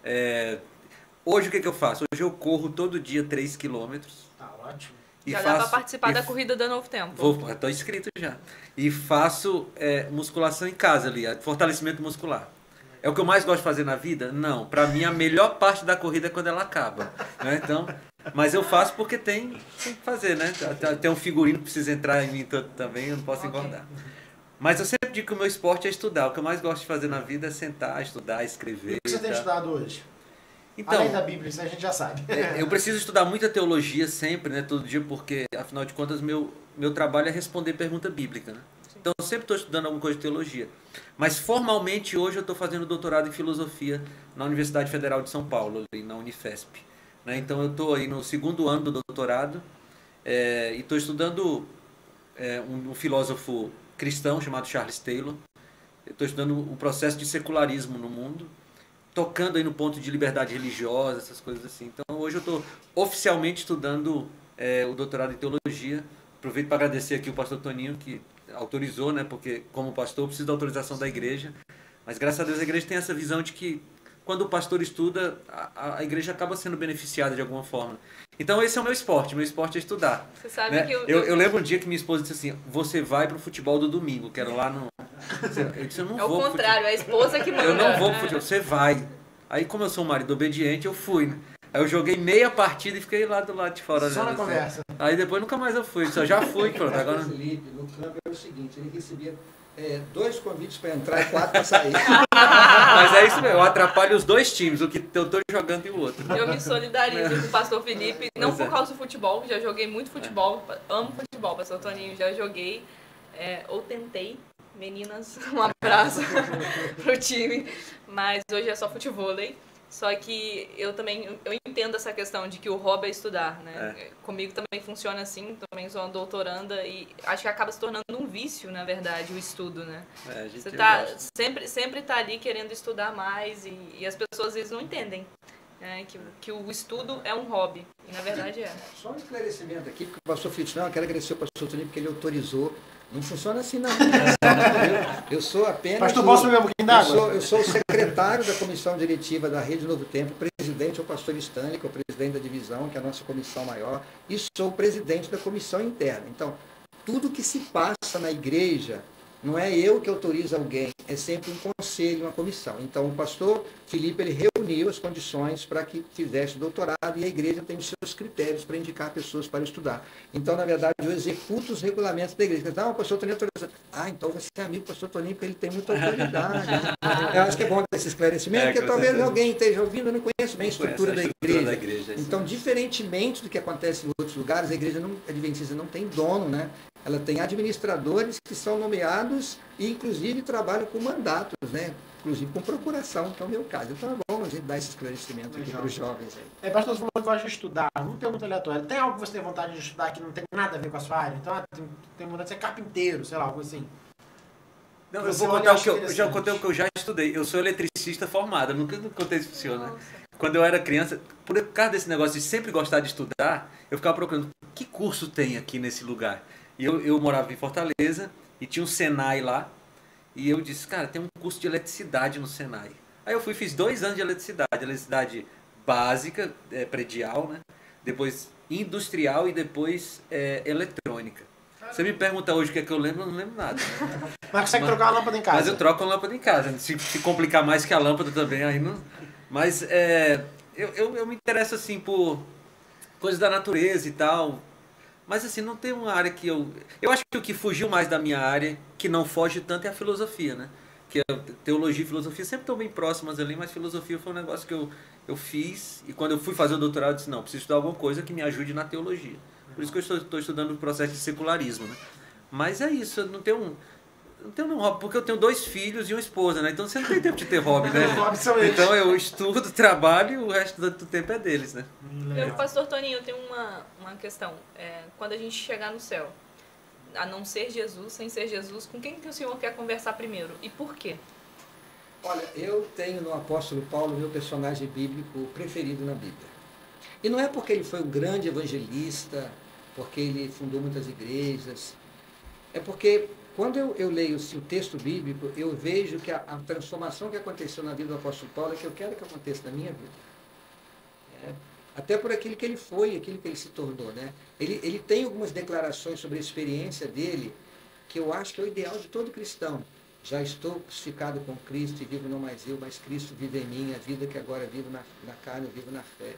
é, Hoje o que, que eu faço? Hoje eu corro todo dia três quilômetros. Tá ótimo. E Já faço, dá pra participar e da corrida da Novo Tempo. Vou, estou inscrito já. E faço é, musculação em casa ali, fortalecimento muscular. É o que eu mais gosto de fazer na vida? Não. Para mim, a melhor parte da corrida é quando ela acaba. Né? Então, mas eu faço porque tem, tem que fazer, né? Tem um figurino que precisa entrar em mim todo também, eu não posso engordar. Mas eu sempre digo que o meu esporte é estudar. O que eu mais gosto de fazer na vida é sentar, estudar, escrever. E o que você tem tá? estudado hoje? Então, Além da Bíblia, isso a gente já sabe. é, eu preciso estudar muita teologia sempre, né, todo dia, porque, afinal de contas, meu, meu trabalho é responder pergunta bíblica. Né? Então, eu sempre estou estudando alguma coisa de teologia. Mas, formalmente, hoje eu estou fazendo doutorado em filosofia na Universidade Federal de São Paulo, ali na Unifesp. Né? Então, eu estou aí no segundo ano do doutorado é, e estou estudando é, um, um filósofo cristão chamado Charles Taylor. Estou estudando o processo de secularismo no mundo, tocando aí no ponto de liberdade religiosa, essas coisas assim. Então, hoje eu estou oficialmente estudando é, o doutorado em teologia. Aproveito para agradecer aqui o pastor Toninho, que autorizou, né? Porque, como pastor, eu preciso da autorização da igreja. Mas, graças a Deus, a igreja tem essa visão de que, quando o pastor estuda, a, a igreja acaba sendo beneficiada de alguma forma. Então, esse é o meu esporte. Meu esporte é estudar. Você sabe Né? que eu, Eu, eu lembro um dia que minha esposa disse assim, você vai para o futebol do domingo, que era lá no... Eu disse, eu não é o vou pro contrário, é a esposa que manda. eu não vou pro né? futebol, você vai. Aí, como eu sou um marido obediente, eu fui, né? Aí eu joguei meia partida e fiquei lá do lado de fora. Só olhando na assim. conversa. Aí depois nunca mais eu fui, só já fui, pronto. Agora... O Felipe, no campo, é o seguinte, ele recebia é, dois convites para entrar e quatro para sair. Mas é isso mesmo, eu atrapalho os dois times, o que eu tô jogando e o outro. Eu me solidarizo com o pastor Felipe, não Pois por é. causa do futebol, já joguei muito futebol, amo futebol, pastor Toninho, já joguei, é, ou tentei. Meninas, um abraço pro time, mas hoje é só futevôlei. Só que eu também eu entendo essa questão de que o hobby é estudar, né? É. Comigo também funciona assim, também sou uma doutoranda e acho que acaba se tornando um vício, na verdade, o estudo, né? É, a gente Você tá gosta. sempre, sempre tá ali querendo estudar mais e, e as pessoas às vezes não entendem, né? Que, que o estudo é um hobby, e na verdade é. Só um esclarecimento aqui, porque o pastor Felipe, não, eu quero agradecer ao pastor Toninho porque ele autorizou. Não funciona assim, não. Eu, eu sou apenas. Pastor, o- posso beber um pouquinho eu d'água? sou, eu sou o secretário da comissão diretiva da Rede Novo Tempo, presidente é o pastor Stanley, que é o presidente da divisão, que é a nossa comissão maior, e sou o presidente da comissão interna. Então, tudo que se passa na igreja, não é eu que autorizo alguém, é sempre um conselho, uma comissão. Então, o pastor Felipe, ele reuniu as condições para que fizesse o doutorado e a igreja tem os seus critérios para indicar pessoas para estudar. Então, na verdade, eu executo os regulamentos da igreja. Não, o pastor Toninho autorizou. Ah, então você é amigo do pastor Toninho porque ele tem muita autoridade. Né? Eu acho que é bom dar esse esclarecimento, É, porque com talvez certeza. alguém esteja ouvindo e não conheça bem a Conhece estrutura, a da, estrutura igreja. da igreja, isso Então, diferentemente do que acontece em outros lugares, a igreja não, a adventista não tem dono, né? Ela tem administradores que são nomeados e, inclusive, trabalham com mandatos, né? inclusive com procuração, que é o meu caso. Então é bom a gente dar esse esclarecimento aqui para os jovens aí. É, pastor, você falou que gosta de estudar, não tem muito aleatório. Tem algo que você tem vontade de estudar que não tem nada a ver com a sua área? Então, ah, tem, tem vontade de ser carpinteiro, sei lá, algo assim. Não, eu Você vou olha, contar o acha que eu, eu já interessante. contei o que eu já estudei. Eu sou eletricista formado, nunca contei isso pro senhor, né? Quando eu era criança, por causa desse negócio de sempre gostar de estudar, eu ficava procurando que curso tem aqui nesse lugar. E eu, eu morava em Fortaleza e tinha um Senai lá. E eu disse, cara, tem um curso de eletricidade no Senai. Aí eu fui fiz dois anos de eletricidade. Eletricidade básica, é, predial, né? Depois industrial e depois é, eletrônica. Você me pergunta hoje o que é que eu lembro, eu não lembro nada. Mas consegue trocar a lâmpada em casa? Mas eu troco a lâmpada em casa. Se, se complicar mais que a lâmpada também, aí não... Mas é, eu, eu, eu me interesso assim por coisas da natureza e tal. Mas assim, não tem uma área que eu... Eu acho que o que fugiu mais da minha área, que não foge tanto, é a filosofia, né? Que a teologia e filosofia sempre estão bem próximas ali, mas filosofia foi um negócio que eu, eu fiz. E quando eu fui fazer o doutorado, eu disse, não, preciso estudar alguma coisa que me ajude na teologia. Por isso que eu estou, estou estudando o processo de secularismo, né? Mas é isso, eu não tenho um... Não tenho nenhum hobby, porque eu tenho dois filhos e uma esposa, né? Então você não tem tempo de ter hobby, né? Então eu estudo, trabalho e o resto do tempo é deles, né? Eu, pastor Toninho, eu tenho uma, uma questão. É, quando a gente chegar no céu, a não ser Jesus, sem ser Jesus, com quem que o senhor quer conversar primeiro? E por quê? Olha, eu tenho no apóstolo Paulo meu personagem bíblico preferido na Bíblia. E não é porque ele foi um grande evangelista, porque ele fundou muitas igrejas, é porque quando eu, eu leio assim, o texto bíblico, eu vejo que a, a transformação que aconteceu na vida do apóstolo Paulo é que eu quero que aconteça na minha vida. É, até por aquilo que ele foi, aquilo que ele se tornou. Né? Ele, ele tem algumas declarações sobre a experiência dele que eu acho que é o ideal de todo cristão. Já estou crucificado com Cristo e vivo não mais eu, mas Cristo vive em mim, a vida que agora vivo na, na carne, eu vivo na fé.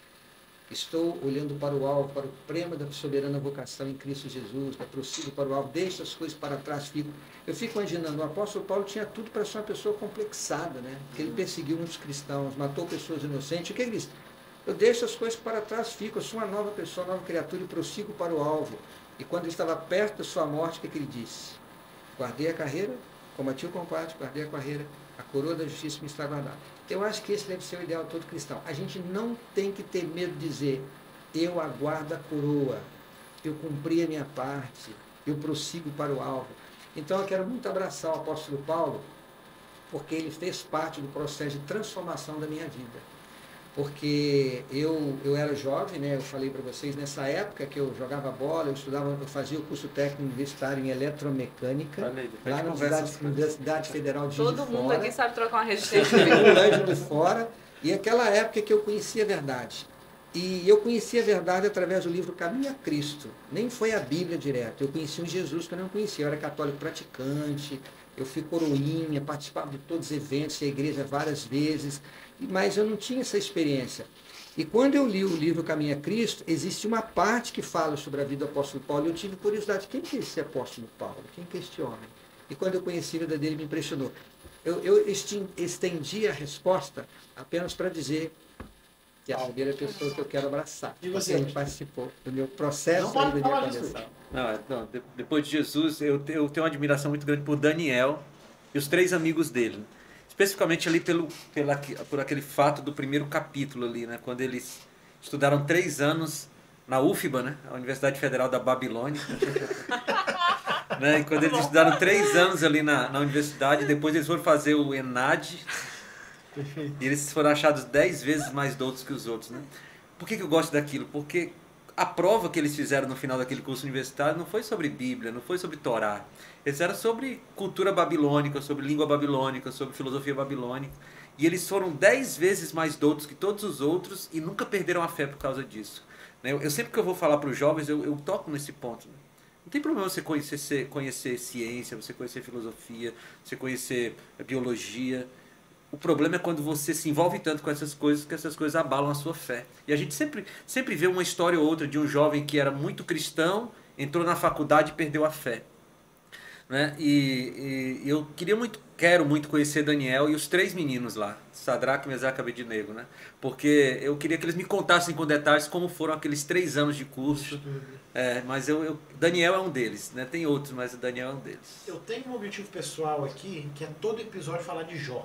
Estou olhando para o alvo, para o prêmio da soberana vocação em Cristo Jesus, né? Prossigo para o alvo, deixo as coisas para trás, fico. Eu fico imaginando, o apóstolo Paulo tinha tudo para ser uma pessoa complexada, né? Porque ele perseguiu muitos cristãos, matou pessoas inocentes. O que ele disse? Eu deixo as coisas para trás, fico, eu sou uma nova pessoa, uma nova criatura e prossigo para o alvo. E quando ele estava perto da sua morte, o que, que ele disse? Guardei a carreira, combati o combate, guardei a carreira, a coroa da justiça me está guardada. Eu acho que esse deve ser o ideal de todo cristão. A gente não tem que ter medo de dizer, eu aguardo a coroa, eu cumpri a minha parte, eu prossigo para o alvo. Então eu quero muito abraçar o apóstolo Paulo, porque ele fez parte do processo de transformação da minha vida. Porque eu, eu era jovem, né? Eu falei para vocês, nessa época que eu jogava bola, eu estudava, eu fazia o curso técnico universitário em eletromecânica, Falei, lá na Universidade, Universidade Federal de Juiz de Todo Fora. mundo aqui sabe trocar uma resistência. Uruguai de Fora, e aquela época que eu conhecia a verdade. E eu conhecia a verdade através do livro Caminho a Cristo. Nem foi a Bíblia direto. Eu conheci um Jesus que eu não conhecia. Eu era católico praticante, eu fui coroinha, participava de todos os eventos, a igreja várias vezes, mas eu não tinha essa experiência. E quando eu li o livro Caminho a Cristo, existe uma parte que fala sobre a vida do apóstolo Paulo, e eu tive curiosidade, quem que é esse apóstolo Paulo? Quem que é este homem? E quando eu conheci a vida dele, me impressionou. Eu, eu estendi a resposta apenas para dizer que é a primeira pessoa que eu quero abraçar. E você? Ele participou do meu processo Não pode aí da falar minha disso. conversão. Não, é- não, de- depois de Jesus, eu, te- eu tenho uma admiração muito grande por Daniel e os três amigos dele. Especificamente ali pelo, pela, por aquele fato do primeiro capítulo ali, né? Quando eles estudaram três anos na U F B A, né? A Universidade Federal da Babilônia. Né? E quando eles estudaram três anos ali na, na universidade, depois eles foram fazer o ENAD, e eles foram achados dez vezes mais doutos que os outros, né? Por que que eu gosto daquilo? Porque a prova que eles fizeram no final daquele curso universitário não foi sobre Bíblia, não foi sobre Torá. Eles eram sobre cultura babilônica, sobre língua babilônica, sobre filosofia babilônica. E eles foram dez vezes mais doutos que todos os outros e nunca perderam a fé por causa disso. Né? Eu, eu sempre que eu vou falar para os jovens, eu, eu toco nesse ponto. Né? Não tem problema você conhecer, conhecer ciência, você conhecer filosofia, você conhecer biologia. O problema é quando você se envolve tanto com essas coisas que essas coisas abalam a sua fé. E a gente sempre, sempre vê uma história ou outra de um jovem que era muito cristão, entrou na faculdade e perdeu a fé. né? E, e eu queria muito, quero muito conhecer Daniel e os três meninos lá, Sadraque, Mesaque e Abednego, né? Porque eu queria que eles me contassem com detalhes como foram aqueles três anos de curso. É, mas eu, eu, Daniel é um deles, né? Tem outros, mas o Daniel é um deles. Eu tenho um objetivo pessoal aqui, que é todo episódio falar de Jó.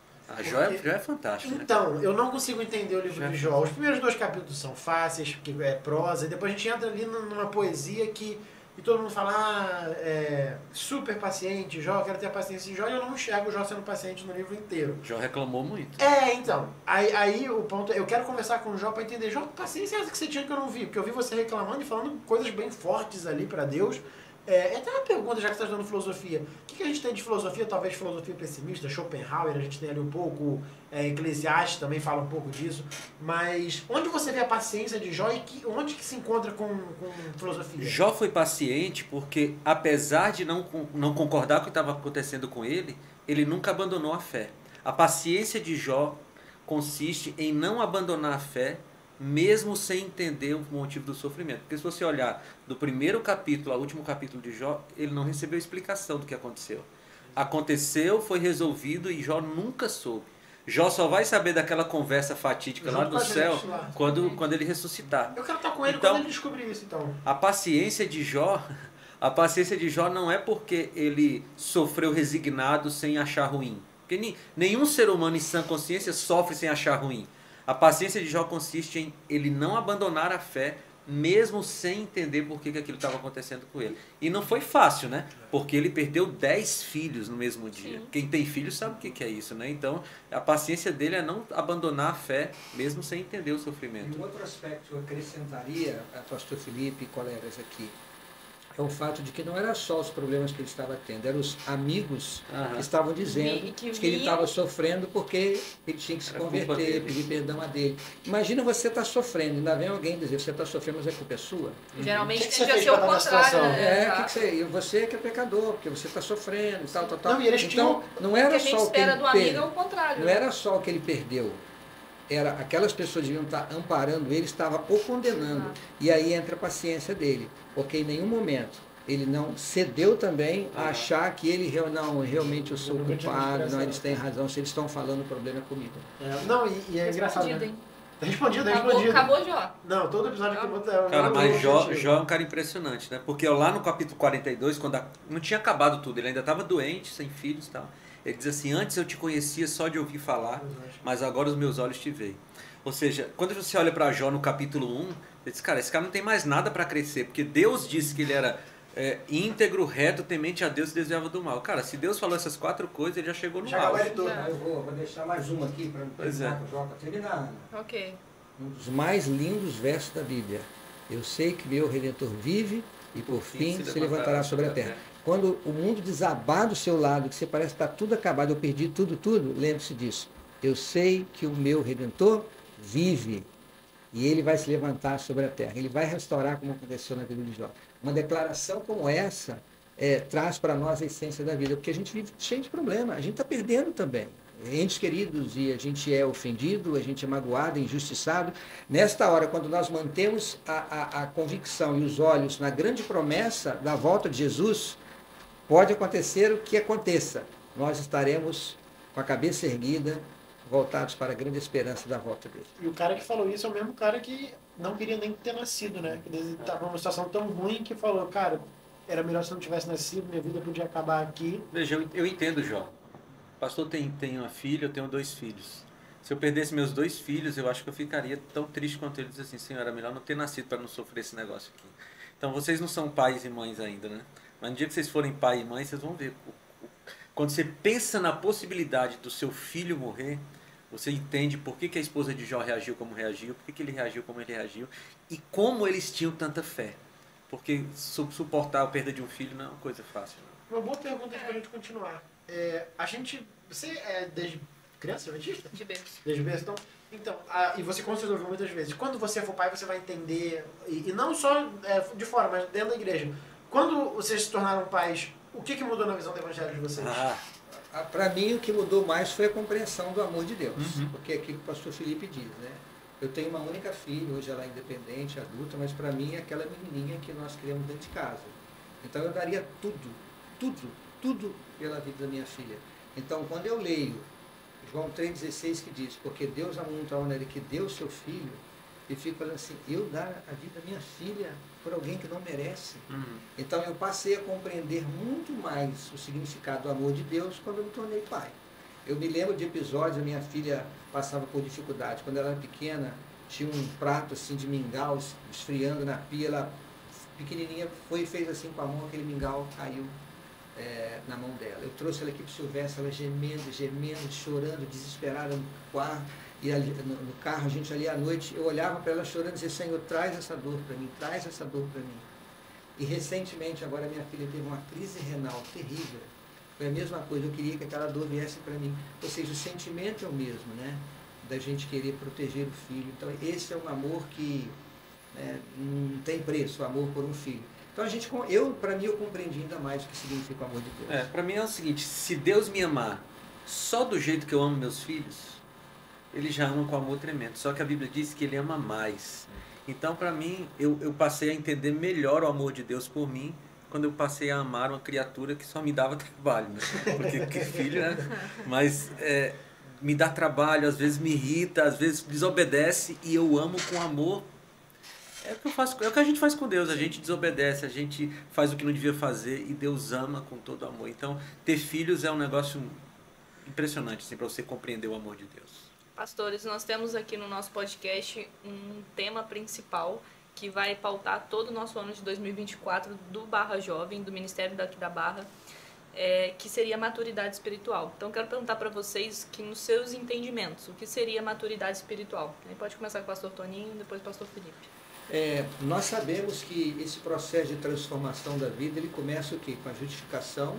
A Jó é, Jó é fantástico, né? Então, eu não consigo entender o livro Já. de Jó. Os primeiros dois capítulos são fáceis, porque é prosa, e depois a gente entra ali numa poesia que e todo mundo fala, ah, é, super paciente, Jó, quero ter a paciência de Jó, e eu não enxergo o Jó sendo paciente no livro inteiro. Jó reclamou muito. É, então, aí, aí o ponto é, eu quero conversar com o Jó pra entender, Jó, que paciência é essa que você tinha que eu não vi? Porque eu vi você reclamando e falando coisas bem fortes ali pra Deus. É, é até uma pergunta, já que você está dando filosofia. O que, que a gente tem de filosofia? Talvez filosofia pessimista, Schopenhauer, a gente tem ali um pouco, é, Eclesiastes também fala um pouco disso. Mas onde você vê a paciência de Jó e que, onde que se encontra com, com filosofia? Jó foi paciente porque, apesar de não, não concordar com o que estava acontecendo com ele, ele nunca abandonou a fé. A paciência de Jó consiste em não abandonar a fé, mesmo sem entender o motivo do sofrimento. Porque se você olhar do primeiro capítulo ao último capítulo de Jó, ele não recebeu explicação do que aconteceu. Aconteceu, foi resolvido e Jó nunca soube. Jó só vai saber daquela conversa fatídica lá do céu quando, quando ele ressuscitar. Eu quero estar com ele Então, quando ele descobrir isso, então. A paciência de Jó, a paciência de Jó não é porque ele sofreu resignado sem achar ruim. Porque ni, nenhum ser humano em sã consciência sofre sem achar ruim. A paciência de Jó consiste em ele não abandonar a fé, mesmo sem entender por que, que aquilo estava acontecendo com ele. E não foi fácil, né? Porque ele perdeu dez filhos no mesmo dia. Sim. Quem tem filhos sabe o que, que é isso, né? Então, a paciência dele é não abandonar a fé, mesmo sem entender o sofrimento. E um outro aspecto que eu acrescentaria, a pastor Felipe e colegas aqui, é o fato de que não era só os problemas que ele estava tendo, eram os amigos Aham. que estavam dizendo que, que ele estava sofrendo porque ele tinha que se era converter, pedir perdão a dele. Imagina você estar tá sofrendo, ainda vem alguém dizer, você está sofrendo, mas a culpa é sua. Geralmente que que tende a ser o contrário. Né? É, que que você, você que é pecador, porque você está sofrendo e tal, tal, tal. Não, e eles então, não era o que a gente só o que espera ele do amigo perdeu, é o contrário. não era só o que ele perdeu. Era, aquelas pessoas deviam estar amparando ele, estava o condenando. Ah. E aí entra a paciência dele, porque em nenhum momento ele não cedeu também a achar que ele, não, realmente eu sou culpado, não, eles têm razão, se eles estão falando, o problema é comigo. É, não, e, e é engraçado, né? Tá respondido, acabou, respondido. Acabou, Jó. Não, todo episódio que bota... Cara, mas Jó, Jó é um cara impressionante, né? Porque lá no capítulo quarenta e dois, quando a, não tinha acabado tudo, ele ainda estava doente, sem filhos e tal. Ele diz assim, antes eu te conhecia só de ouvir falar, mas agora os meus olhos te veem. Ou seja, quando você olha para Jó no capítulo um, ele diz, cara, esse cara não tem mais nada para crescer, porque Deus disse que ele era... É, íntegro, reto, temente a Deus e desviava do mal. Cara, se Deus falou essas quatro coisas, ele já chegou no mal. Eu vou, vou deixar mais uma aqui para não terminar, é. para terminar. Ok. Um dos mais lindos versos da Bíblia. Eu sei que meu Redentor vive e por, por fim se, se levantará sobre a terra. terra. Quando o mundo desabar do seu lado, que você parece que está tudo acabado, eu perdi tudo, tudo, lembre-se disso. Eu sei que o meu Redentor vive e ele vai se levantar sobre a terra. Ele vai restaurar como aconteceu na vida de Jó. Uma declaração como essa é, traz para nós a essência da vida, porque a gente vive cheio de problema, a gente está perdendo também. Entes queridos, e a gente é ofendido, a gente é magoado, injustiçado. Nesta hora, quando nós mantemos a, a, a convicção e os olhos na grande promessa da volta de Jesus, pode acontecer o que aconteça. Nós estaremos com a cabeça erguida, voltados para a grande esperança da volta dele. E o cara que falou isso é o mesmo cara que não queria nem ter nascido, né? Ele estava numa situação tão ruim que falou, cara, era melhor se eu não tivesse nascido, minha vida podia acabar aqui. Veja, eu, eu entendo, Jó. O pastor tem, tem uma filha, eu tenho dois filhos. Se eu perdesse meus dois filhos, eu acho que eu ficaria tão triste quanto eles, assim, Senhor, era melhor não ter nascido para não sofrer esse negócio aqui. Então, vocês não são pais e mães ainda, né? Mas no dia que vocês forem pai e mãe, vocês vão ver. Quando você pensa na possibilidade do seu filho morrer, você entende por que, que a esposa de Jó reagiu como reagiu, por que, que ele reagiu como ele reagiu, e como eles tinham tanta fé. Porque su suportar a perda de um filho não é uma coisa fácil. Não. Uma boa pergunta para a gente continuar. É, a gente... Você é desde criança, adventista? De berço. Desde berço, então... Então, a, e você com certeza ouviu muitas vezes. Quando você for pai, você vai entender, e, e não só é, de fora, mas dentro da igreja. Quando vocês se tornaram pais, o que, que mudou na visão do evangelho de vocês? Ah. Para mim, o que mudou mais foi a compreensão do amor de Deus. Uhum. Porque é aquilo que o pastor Felipe diz, né? Eu tenho uma única filha, hoje ela é independente, adulta, mas para mim é aquela menininha que nós criamos dentro de casa. Então eu daria tudo tudo, tudo pela vida da minha filha. Então, quando eu leio João três dezesseis, que diz, porque Deus amou de tal maneira que deu o seu filho, e fico falando assim, eu dar a vida da minha filha por alguém que não merece. Uhum. Então eu passei a compreender muito mais o significado do amor de Deus quando eu me tornei pai. Eu me lembro de episódios, a minha filha passava por dificuldade. Quando ela era pequena, tinha um prato assim de mingau esfriando na pia, ela pequenininha foi e fez assim com a mão, aquele mingau caiu é, na mão dela. Eu trouxe ela aqui para o Silvestre, ela gemendo, gemendo, chorando, desesperada no quarto. E ali, no, no carro, a gente ali à noite, eu olhava para ela chorando e dizia, Senhor, traz essa dor para mim, traz essa dor para mim. E recentemente, agora minha filha teve uma crise renal terrível. Foi a mesma coisa, eu queria que aquela dor viesse para mim. Ou seja, o sentimento é o mesmo, né? Da gente querer proteger o filho. Então, esse é um amor que né, não tem preço, o amor por um filho. Então, a gente, eu, para mim, eu compreendi ainda mais o que significa o amor de Deus. É, para mim é o seguinte, se Deus me amar só do jeito que eu amo meus filhos, Ele já ama com amor tremendo. Só que a Bíblia diz que Ele ama mais. Então, para mim, eu, eu passei a entender melhor o amor de Deus por mim quando eu passei a amar uma criatura que só me dava trabalho, né? Porque que filho, né? Mas é, me dá trabalho, às vezes me irrita, às vezes desobedece e eu amo com amor. É o que eu faço, é o que a gente faz com Deus. A gente desobedece, a gente faz o que não devia fazer e Deus ama com todo amor. Então, ter filhos é um negócio impressionante, assim, para você compreender o amor de Deus. Pastores, nós temos aqui no nosso podcast um tema principal que vai pautar todo o nosso ano de dois mil e vinte e quatro do Barra Jovem, do Ministério daqui da Barra, é, que seria a maturidade espiritual. Então, quero perguntar para vocês que nos seus entendimentos, o que seria maturidade espiritual? Aí pode começar com o pastor Toninho, depois o pastor Felipe. É, nós sabemos que esse processo de transformação da vida, ele começa o quê? Com a justificação,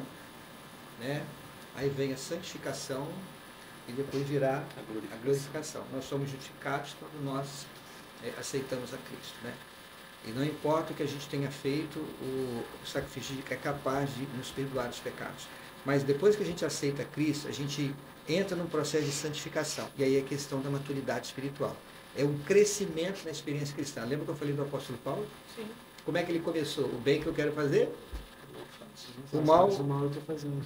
né? Aí vem a santificação, e depois virá a glorificação. a glorificação. Nós somos justificados quando nós é, aceitamos a Cristo, né? E não importa o que a gente tenha feito, o, o sacrifício é capaz de nos perdoar os pecados. Mas depois que a gente aceita Cristo, a gente entra num processo de santificação. E aí é a questão da maturidade espiritual. É um crescimento na experiência cristã. Lembra que eu falei do apóstolo Paulo? Sim. Como é que ele começou? O bem que eu quero fazer? O mal, o mal eu estou fazendo.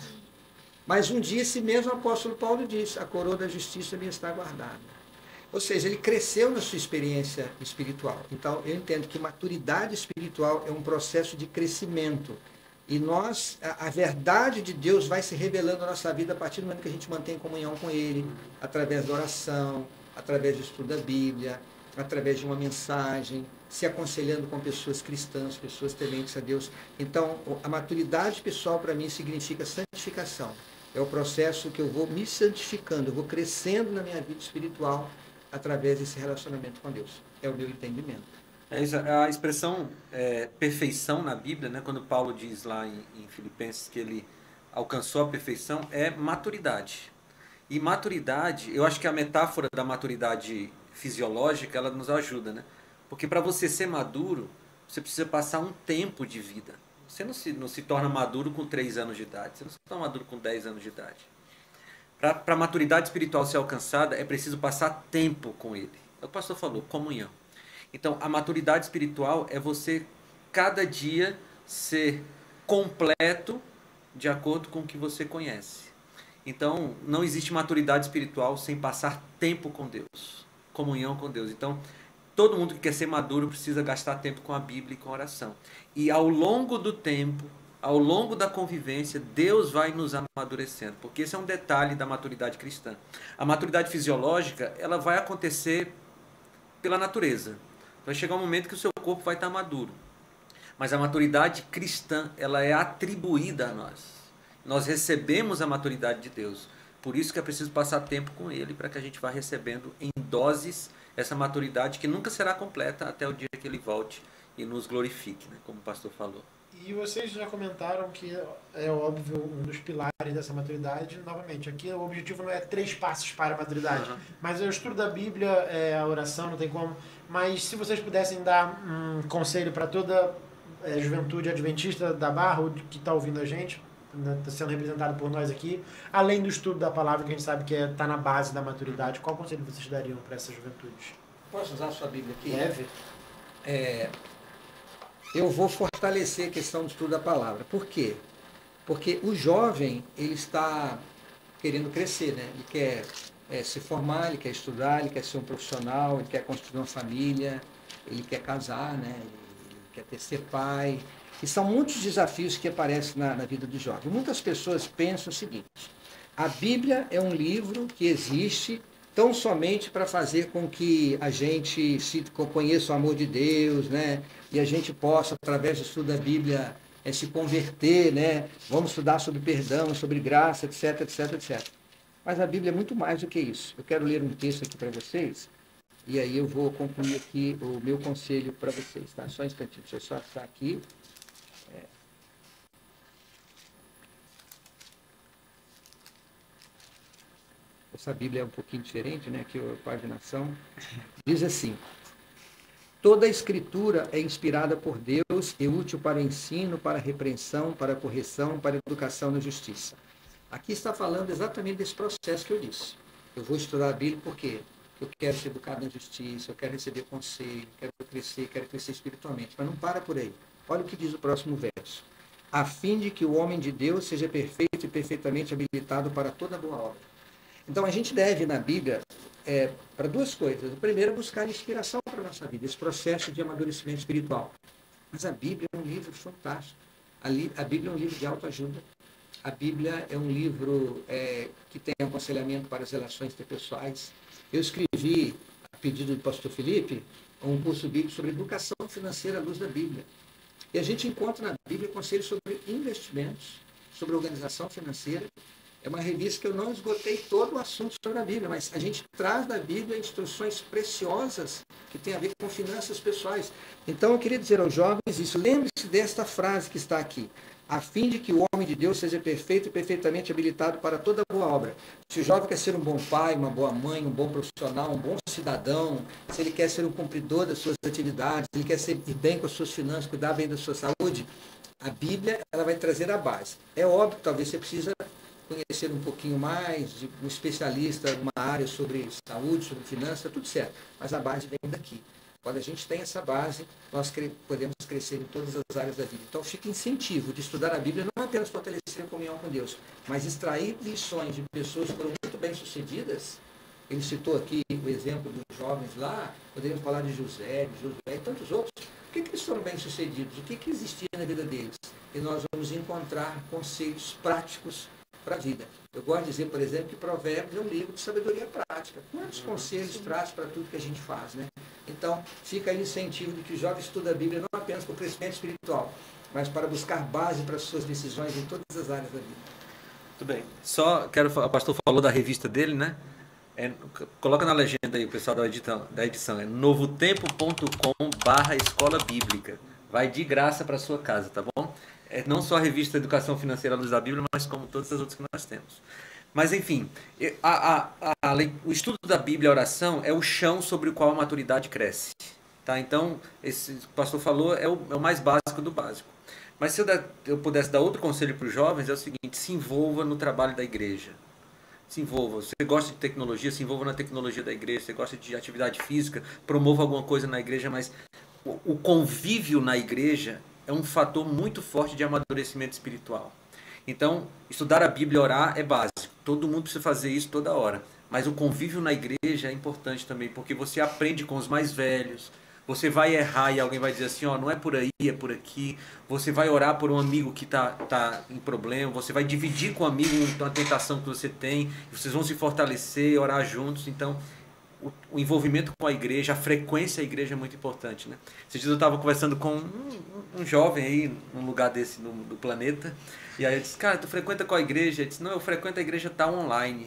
Mas um dia esse mesmo apóstolo Paulo disse, a coroa da justiça me está guardada. Ou seja, ele cresceu na sua experiência espiritual. Então, eu entendo que maturidade espiritual é um processo de crescimento. E nós, a, a verdade de Deus vai se revelando na nossa vida a partir do momento que a gente mantém comunhão com Ele, através da oração, através do estudo da Bíblia, através de uma mensagem, se aconselhando com pessoas cristãs, pessoas tementes a Deus. Então, a maturidade pessoal para mim significa santificação. É o processo que eu vou me santificando, eu vou crescendo na minha vida espiritual através desse relacionamento com Deus. É o meu entendimento. É isso, a expressão é, perfeição na Bíblia, né, quando Paulo diz lá em, em Filipenses que ele alcançou a perfeição, é maturidade. E maturidade, eu acho que a metáfora da maturidade fisiológica, ela nos ajuda, né? Porque para você ser maduro, você precisa passar um tempo de vida. Você não se, não se torna maduro com três anos de idade, você não se torna maduro com dez anos de idade. Para a maturidade espiritual ser alcançada, é preciso passar tempo com Ele. É o que o pastor falou, comunhão. Então, a maturidade espiritual é você, cada dia, ser completo de acordo com o que você conhece. Então, não existe maturidade espiritual sem passar tempo com Deus, comunhão com Deus. Então, todo mundo que quer ser maduro precisa gastar tempo com a Bíblia e com a oração. E ao longo do tempo, ao longo da convivência, Deus vai nos amadurecendo, porque esse é um detalhe da maturidade cristã. A maturidade fisiológica, ela vai acontecer pela natureza. Vai chegar um momento que o seu corpo vai estar maduro. Mas a maturidade cristã, ela é atribuída a nós. Nós recebemos a maturidade de Deus. Por isso que é preciso passar tempo com Ele, para que a gente vá recebendo em doses essa maturidade que nunca será completa até o dia que Ele volte e nos glorifique, né? Como o pastor falou. E vocês já comentaram que é óbvio um dos pilares dessa maturidade. Novamente, aqui o objetivo não é três passos para a maturidade, uhum. Mas o estudo da Bíblia, é, a oração, não tem como. Mas se vocês pudessem dar um conselho para toda a juventude adventista da Barra, ou que está ouvindo a gente, está sendo representado por nós aqui, além do estudo da palavra, que a gente sabe que está é, na base da maturidade, qual conselho vocês dariam para essa juventude? Posso usar a sua Bíblia aqui? Deve. É, eu vou fortalecer a questão do estudo da palavra. Por quê? Porque o jovem, ele está querendo crescer, né? Ele quer é, se formar, ele quer estudar, ele quer ser um profissional, ele quer construir uma família, ele quer casar, né? Ele quer ter, ser pai. E são muitos desafios que aparecem na, na vida do jovem. Muitas pessoas pensam o seguinte: a Bíblia é um livro que existe tão somente para fazer com que a gente se conheça o amor de Deus, né? E a gente possa, através do estudo da Bíblia, é, se converter, né? Vamos estudar sobre perdão, sobre graça, etc, etc, etcétera. Mas a Bíblia é muito mais do que isso. Eu quero ler um texto aqui para vocês, e aí eu vou concluir aqui o meu conselho para vocês, tá? Só um instantinho, deixa eu só achar aqui. É. Essa Bíblia é um pouquinho diferente, né? Aqui a paginação diz assim: toda a Escritura é inspirada por Deus e útil para o ensino, para a repreensão, para a correção, para a educação na justiça. Aqui está falando exatamente desse processo que eu disse. Eu vou estudar a Bíblia porque eu quero ser educado na justiça, eu quero receber conselho, quero crescer, quero crescer espiritualmente. Mas não para por aí. Olha o que diz o próximo verso: a fim de que o homem de Deus seja perfeito e perfeitamente habilitado para toda boa obra. Então, a gente deve, na Bíblia, é, para duas coisas. O primeiro é buscar inspiração para a nossa vida, esse processo de amadurecimento espiritual. Mas a Bíblia é um livro fantástico. A, li, a Bíblia é um livro de autoajuda. A Bíblia é um livro é, que tem aconselhamento para as relações interpessoais. Eu escrevi, a pedido do pastor Felipe, um curso bíblico sobre educação financeira à luz da Bíblia. E a gente encontra na Bíblia conselhos sobre investimentos, sobre organização financeira. É uma revista que eu não esgotei todo o assunto sobre a Bíblia, mas a gente traz da Bíblia instruções preciosas que têm a ver com finanças pessoais. Então eu queria dizer aos jovens isso: lembre-se desta frase que está aqui: a fim de que o homem de Deus seja perfeito e perfeitamente habilitado para toda boa obra. Se o jovem quer ser um bom pai, uma boa mãe, um bom profissional, um bom cidadão, se ele quer ser um cumpridor das suas atividades, se ele quer ser ir bem com as suas finanças, cuidar bem da sua saúde, a Bíblia ela vai trazer a base. É óbvio que talvez você precisa conhecer um pouquinho mais, de um especialista em uma área sobre saúde, sobre finanças, tudo certo. Mas a base vem daqui. Quando a gente tem essa base, nós cre- podemos crescer em todas as áreas da vida. Então fica incentivo de estudar a Bíblia, não apenas fortalecer a comunhão com Deus, mas extrair lições de pessoas que foram muito bem-sucedidas. Ele citou aqui o exemplo dos jovens lá, poderíamos falar de José, de Josué e tantos outros. Por que, que eles foram bem-sucedidos? O que, que existia na vida deles? E nós vamos encontrar conceitos práticos para a vida. Eu gosto de dizer, por exemplo, que Provérbios é um livro de sabedoria prática. Quantos conselhos traz para tudo que a gente faz, né? Então, fica aí o incentivo de que o jovem estuda a Bíblia não apenas para o crescimento espiritual, mas para buscar base para as suas decisões em todas as áreas da vida. Muito bem. Só quero falar, o pastor falou da revista dele, né? É, coloca na legenda aí o pessoal da edição, da edição é novotempo ponto com barra escola bíblica. Vai de graça para sua casa, tá bom? É não só a revista Educação Financeira à Luz da Bíblia, mas como todas as outras que nós temos. Mas, enfim, a, a, a, a, o estudo da Bíblia e a oração é o chão sobre o qual a maturidade cresce. Tá? Então, esse que o pastor falou é o, é o mais básico do básico. Mas se eu, der, eu pudesse dar outro conselho para os jovens, é o seguinte: se envolva no trabalho da igreja. Se envolva. Você gosta de tecnologia, se envolva na tecnologia da igreja. Você gosta de atividade física, promova alguma coisa na igreja, mas o, o convívio na igreja é um fator muito forte de amadurecimento espiritual. Então, estudar a Bíblia e orar é básico. Todo mundo precisa fazer isso toda hora. Mas o convívio na igreja é importante também, porque você aprende com os mais velhos. Você vai errar e alguém vai dizer assim, ó, não é por aí, é por aqui. Você vai orar por um amigo que está tá em problema. Você vai dividir com o amigo uma tentação que você tem. Vocês vão se fortalecer, orar juntos. Então, o, o envolvimento com a igreja, a frequência à igreja é muito importante, né? Esses dias eu estava conversando com um, um jovem aí, num lugar desse no, do planeta. E aí eu disse, cara, tu frequenta qual igreja? Ele disse, não, eu frequento a igreja tal online.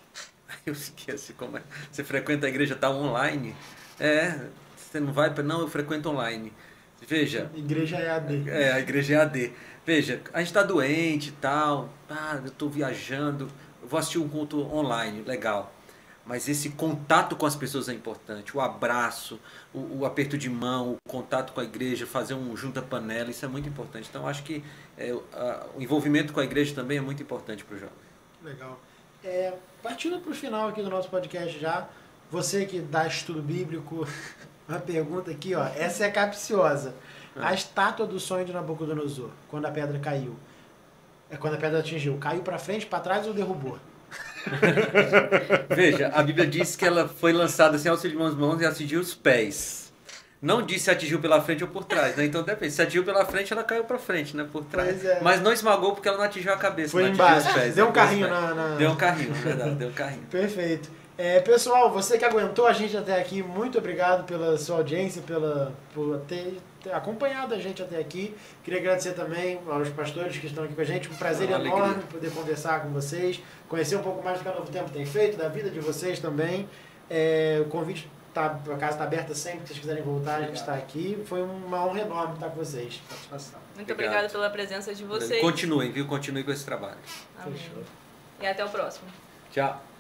Aí eu fiquei assim, como é? Você frequenta a igreja tal online? É, você não vai para... Não, eu frequento online. Veja... Igreja é A D. É, a igreja é A D. Veja, a gente está doente e tal, ah, eu estou viajando, eu vou assistir um culto online, legal. Mas esse contato com as pessoas é importante, o abraço, o, o aperto de mão, o contato com a igreja, fazer um junta-panela, isso é muito importante. Então, acho que é, a, o envolvimento com a igreja também é muito importante para o jovem. Legal. É, partindo para o final aqui do nosso podcast já, você que dá estudo bíblico, uma pergunta aqui, ó, essa é capciosa. A estátua do sonho de Nabucodonosor, quando a pedra caiu, É quando a pedra atingiu. Caiu para frente, para trás ou derrubou? Veja, a Bíblia diz que ela foi lançada sem auxílio de mãos e atingiu os pés. Não disse se atingiu pela frente ou por trás, né? Então depende. Se atingiu pela frente, ela caiu para frente, né? Por trás. É. Mas não esmagou porque ela não atingiu a cabeça. Foi não embaixo. Os pés, deu né? um carrinho na, na... Deu um carrinho, na verdade, deu um carrinho. Perfeito. É, pessoal, você que aguentou a gente até aqui, muito obrigado pela sua audiência, pela, por ter, ter acompanhado a gente até aqui. Queria agradecer também aos pastores que estão aqui com a gente. Um prazer Uma enorme alegria. poder conversar com vocês, conhecer um pouco mais do que a Novo Tempo tem feito, da vida de vocês também. É, o convite, tá, a casa está aberta sempre, que vocês quiserem voltar, a gente está aqui. Foi uma honra enorme estar com vocês. Satisfação. Muito Obrigado. obrigada pela presença de vocês. Continuem, viu? Continuem com esse trabalho. Amém. Fechou. E até o próximo. Tchau.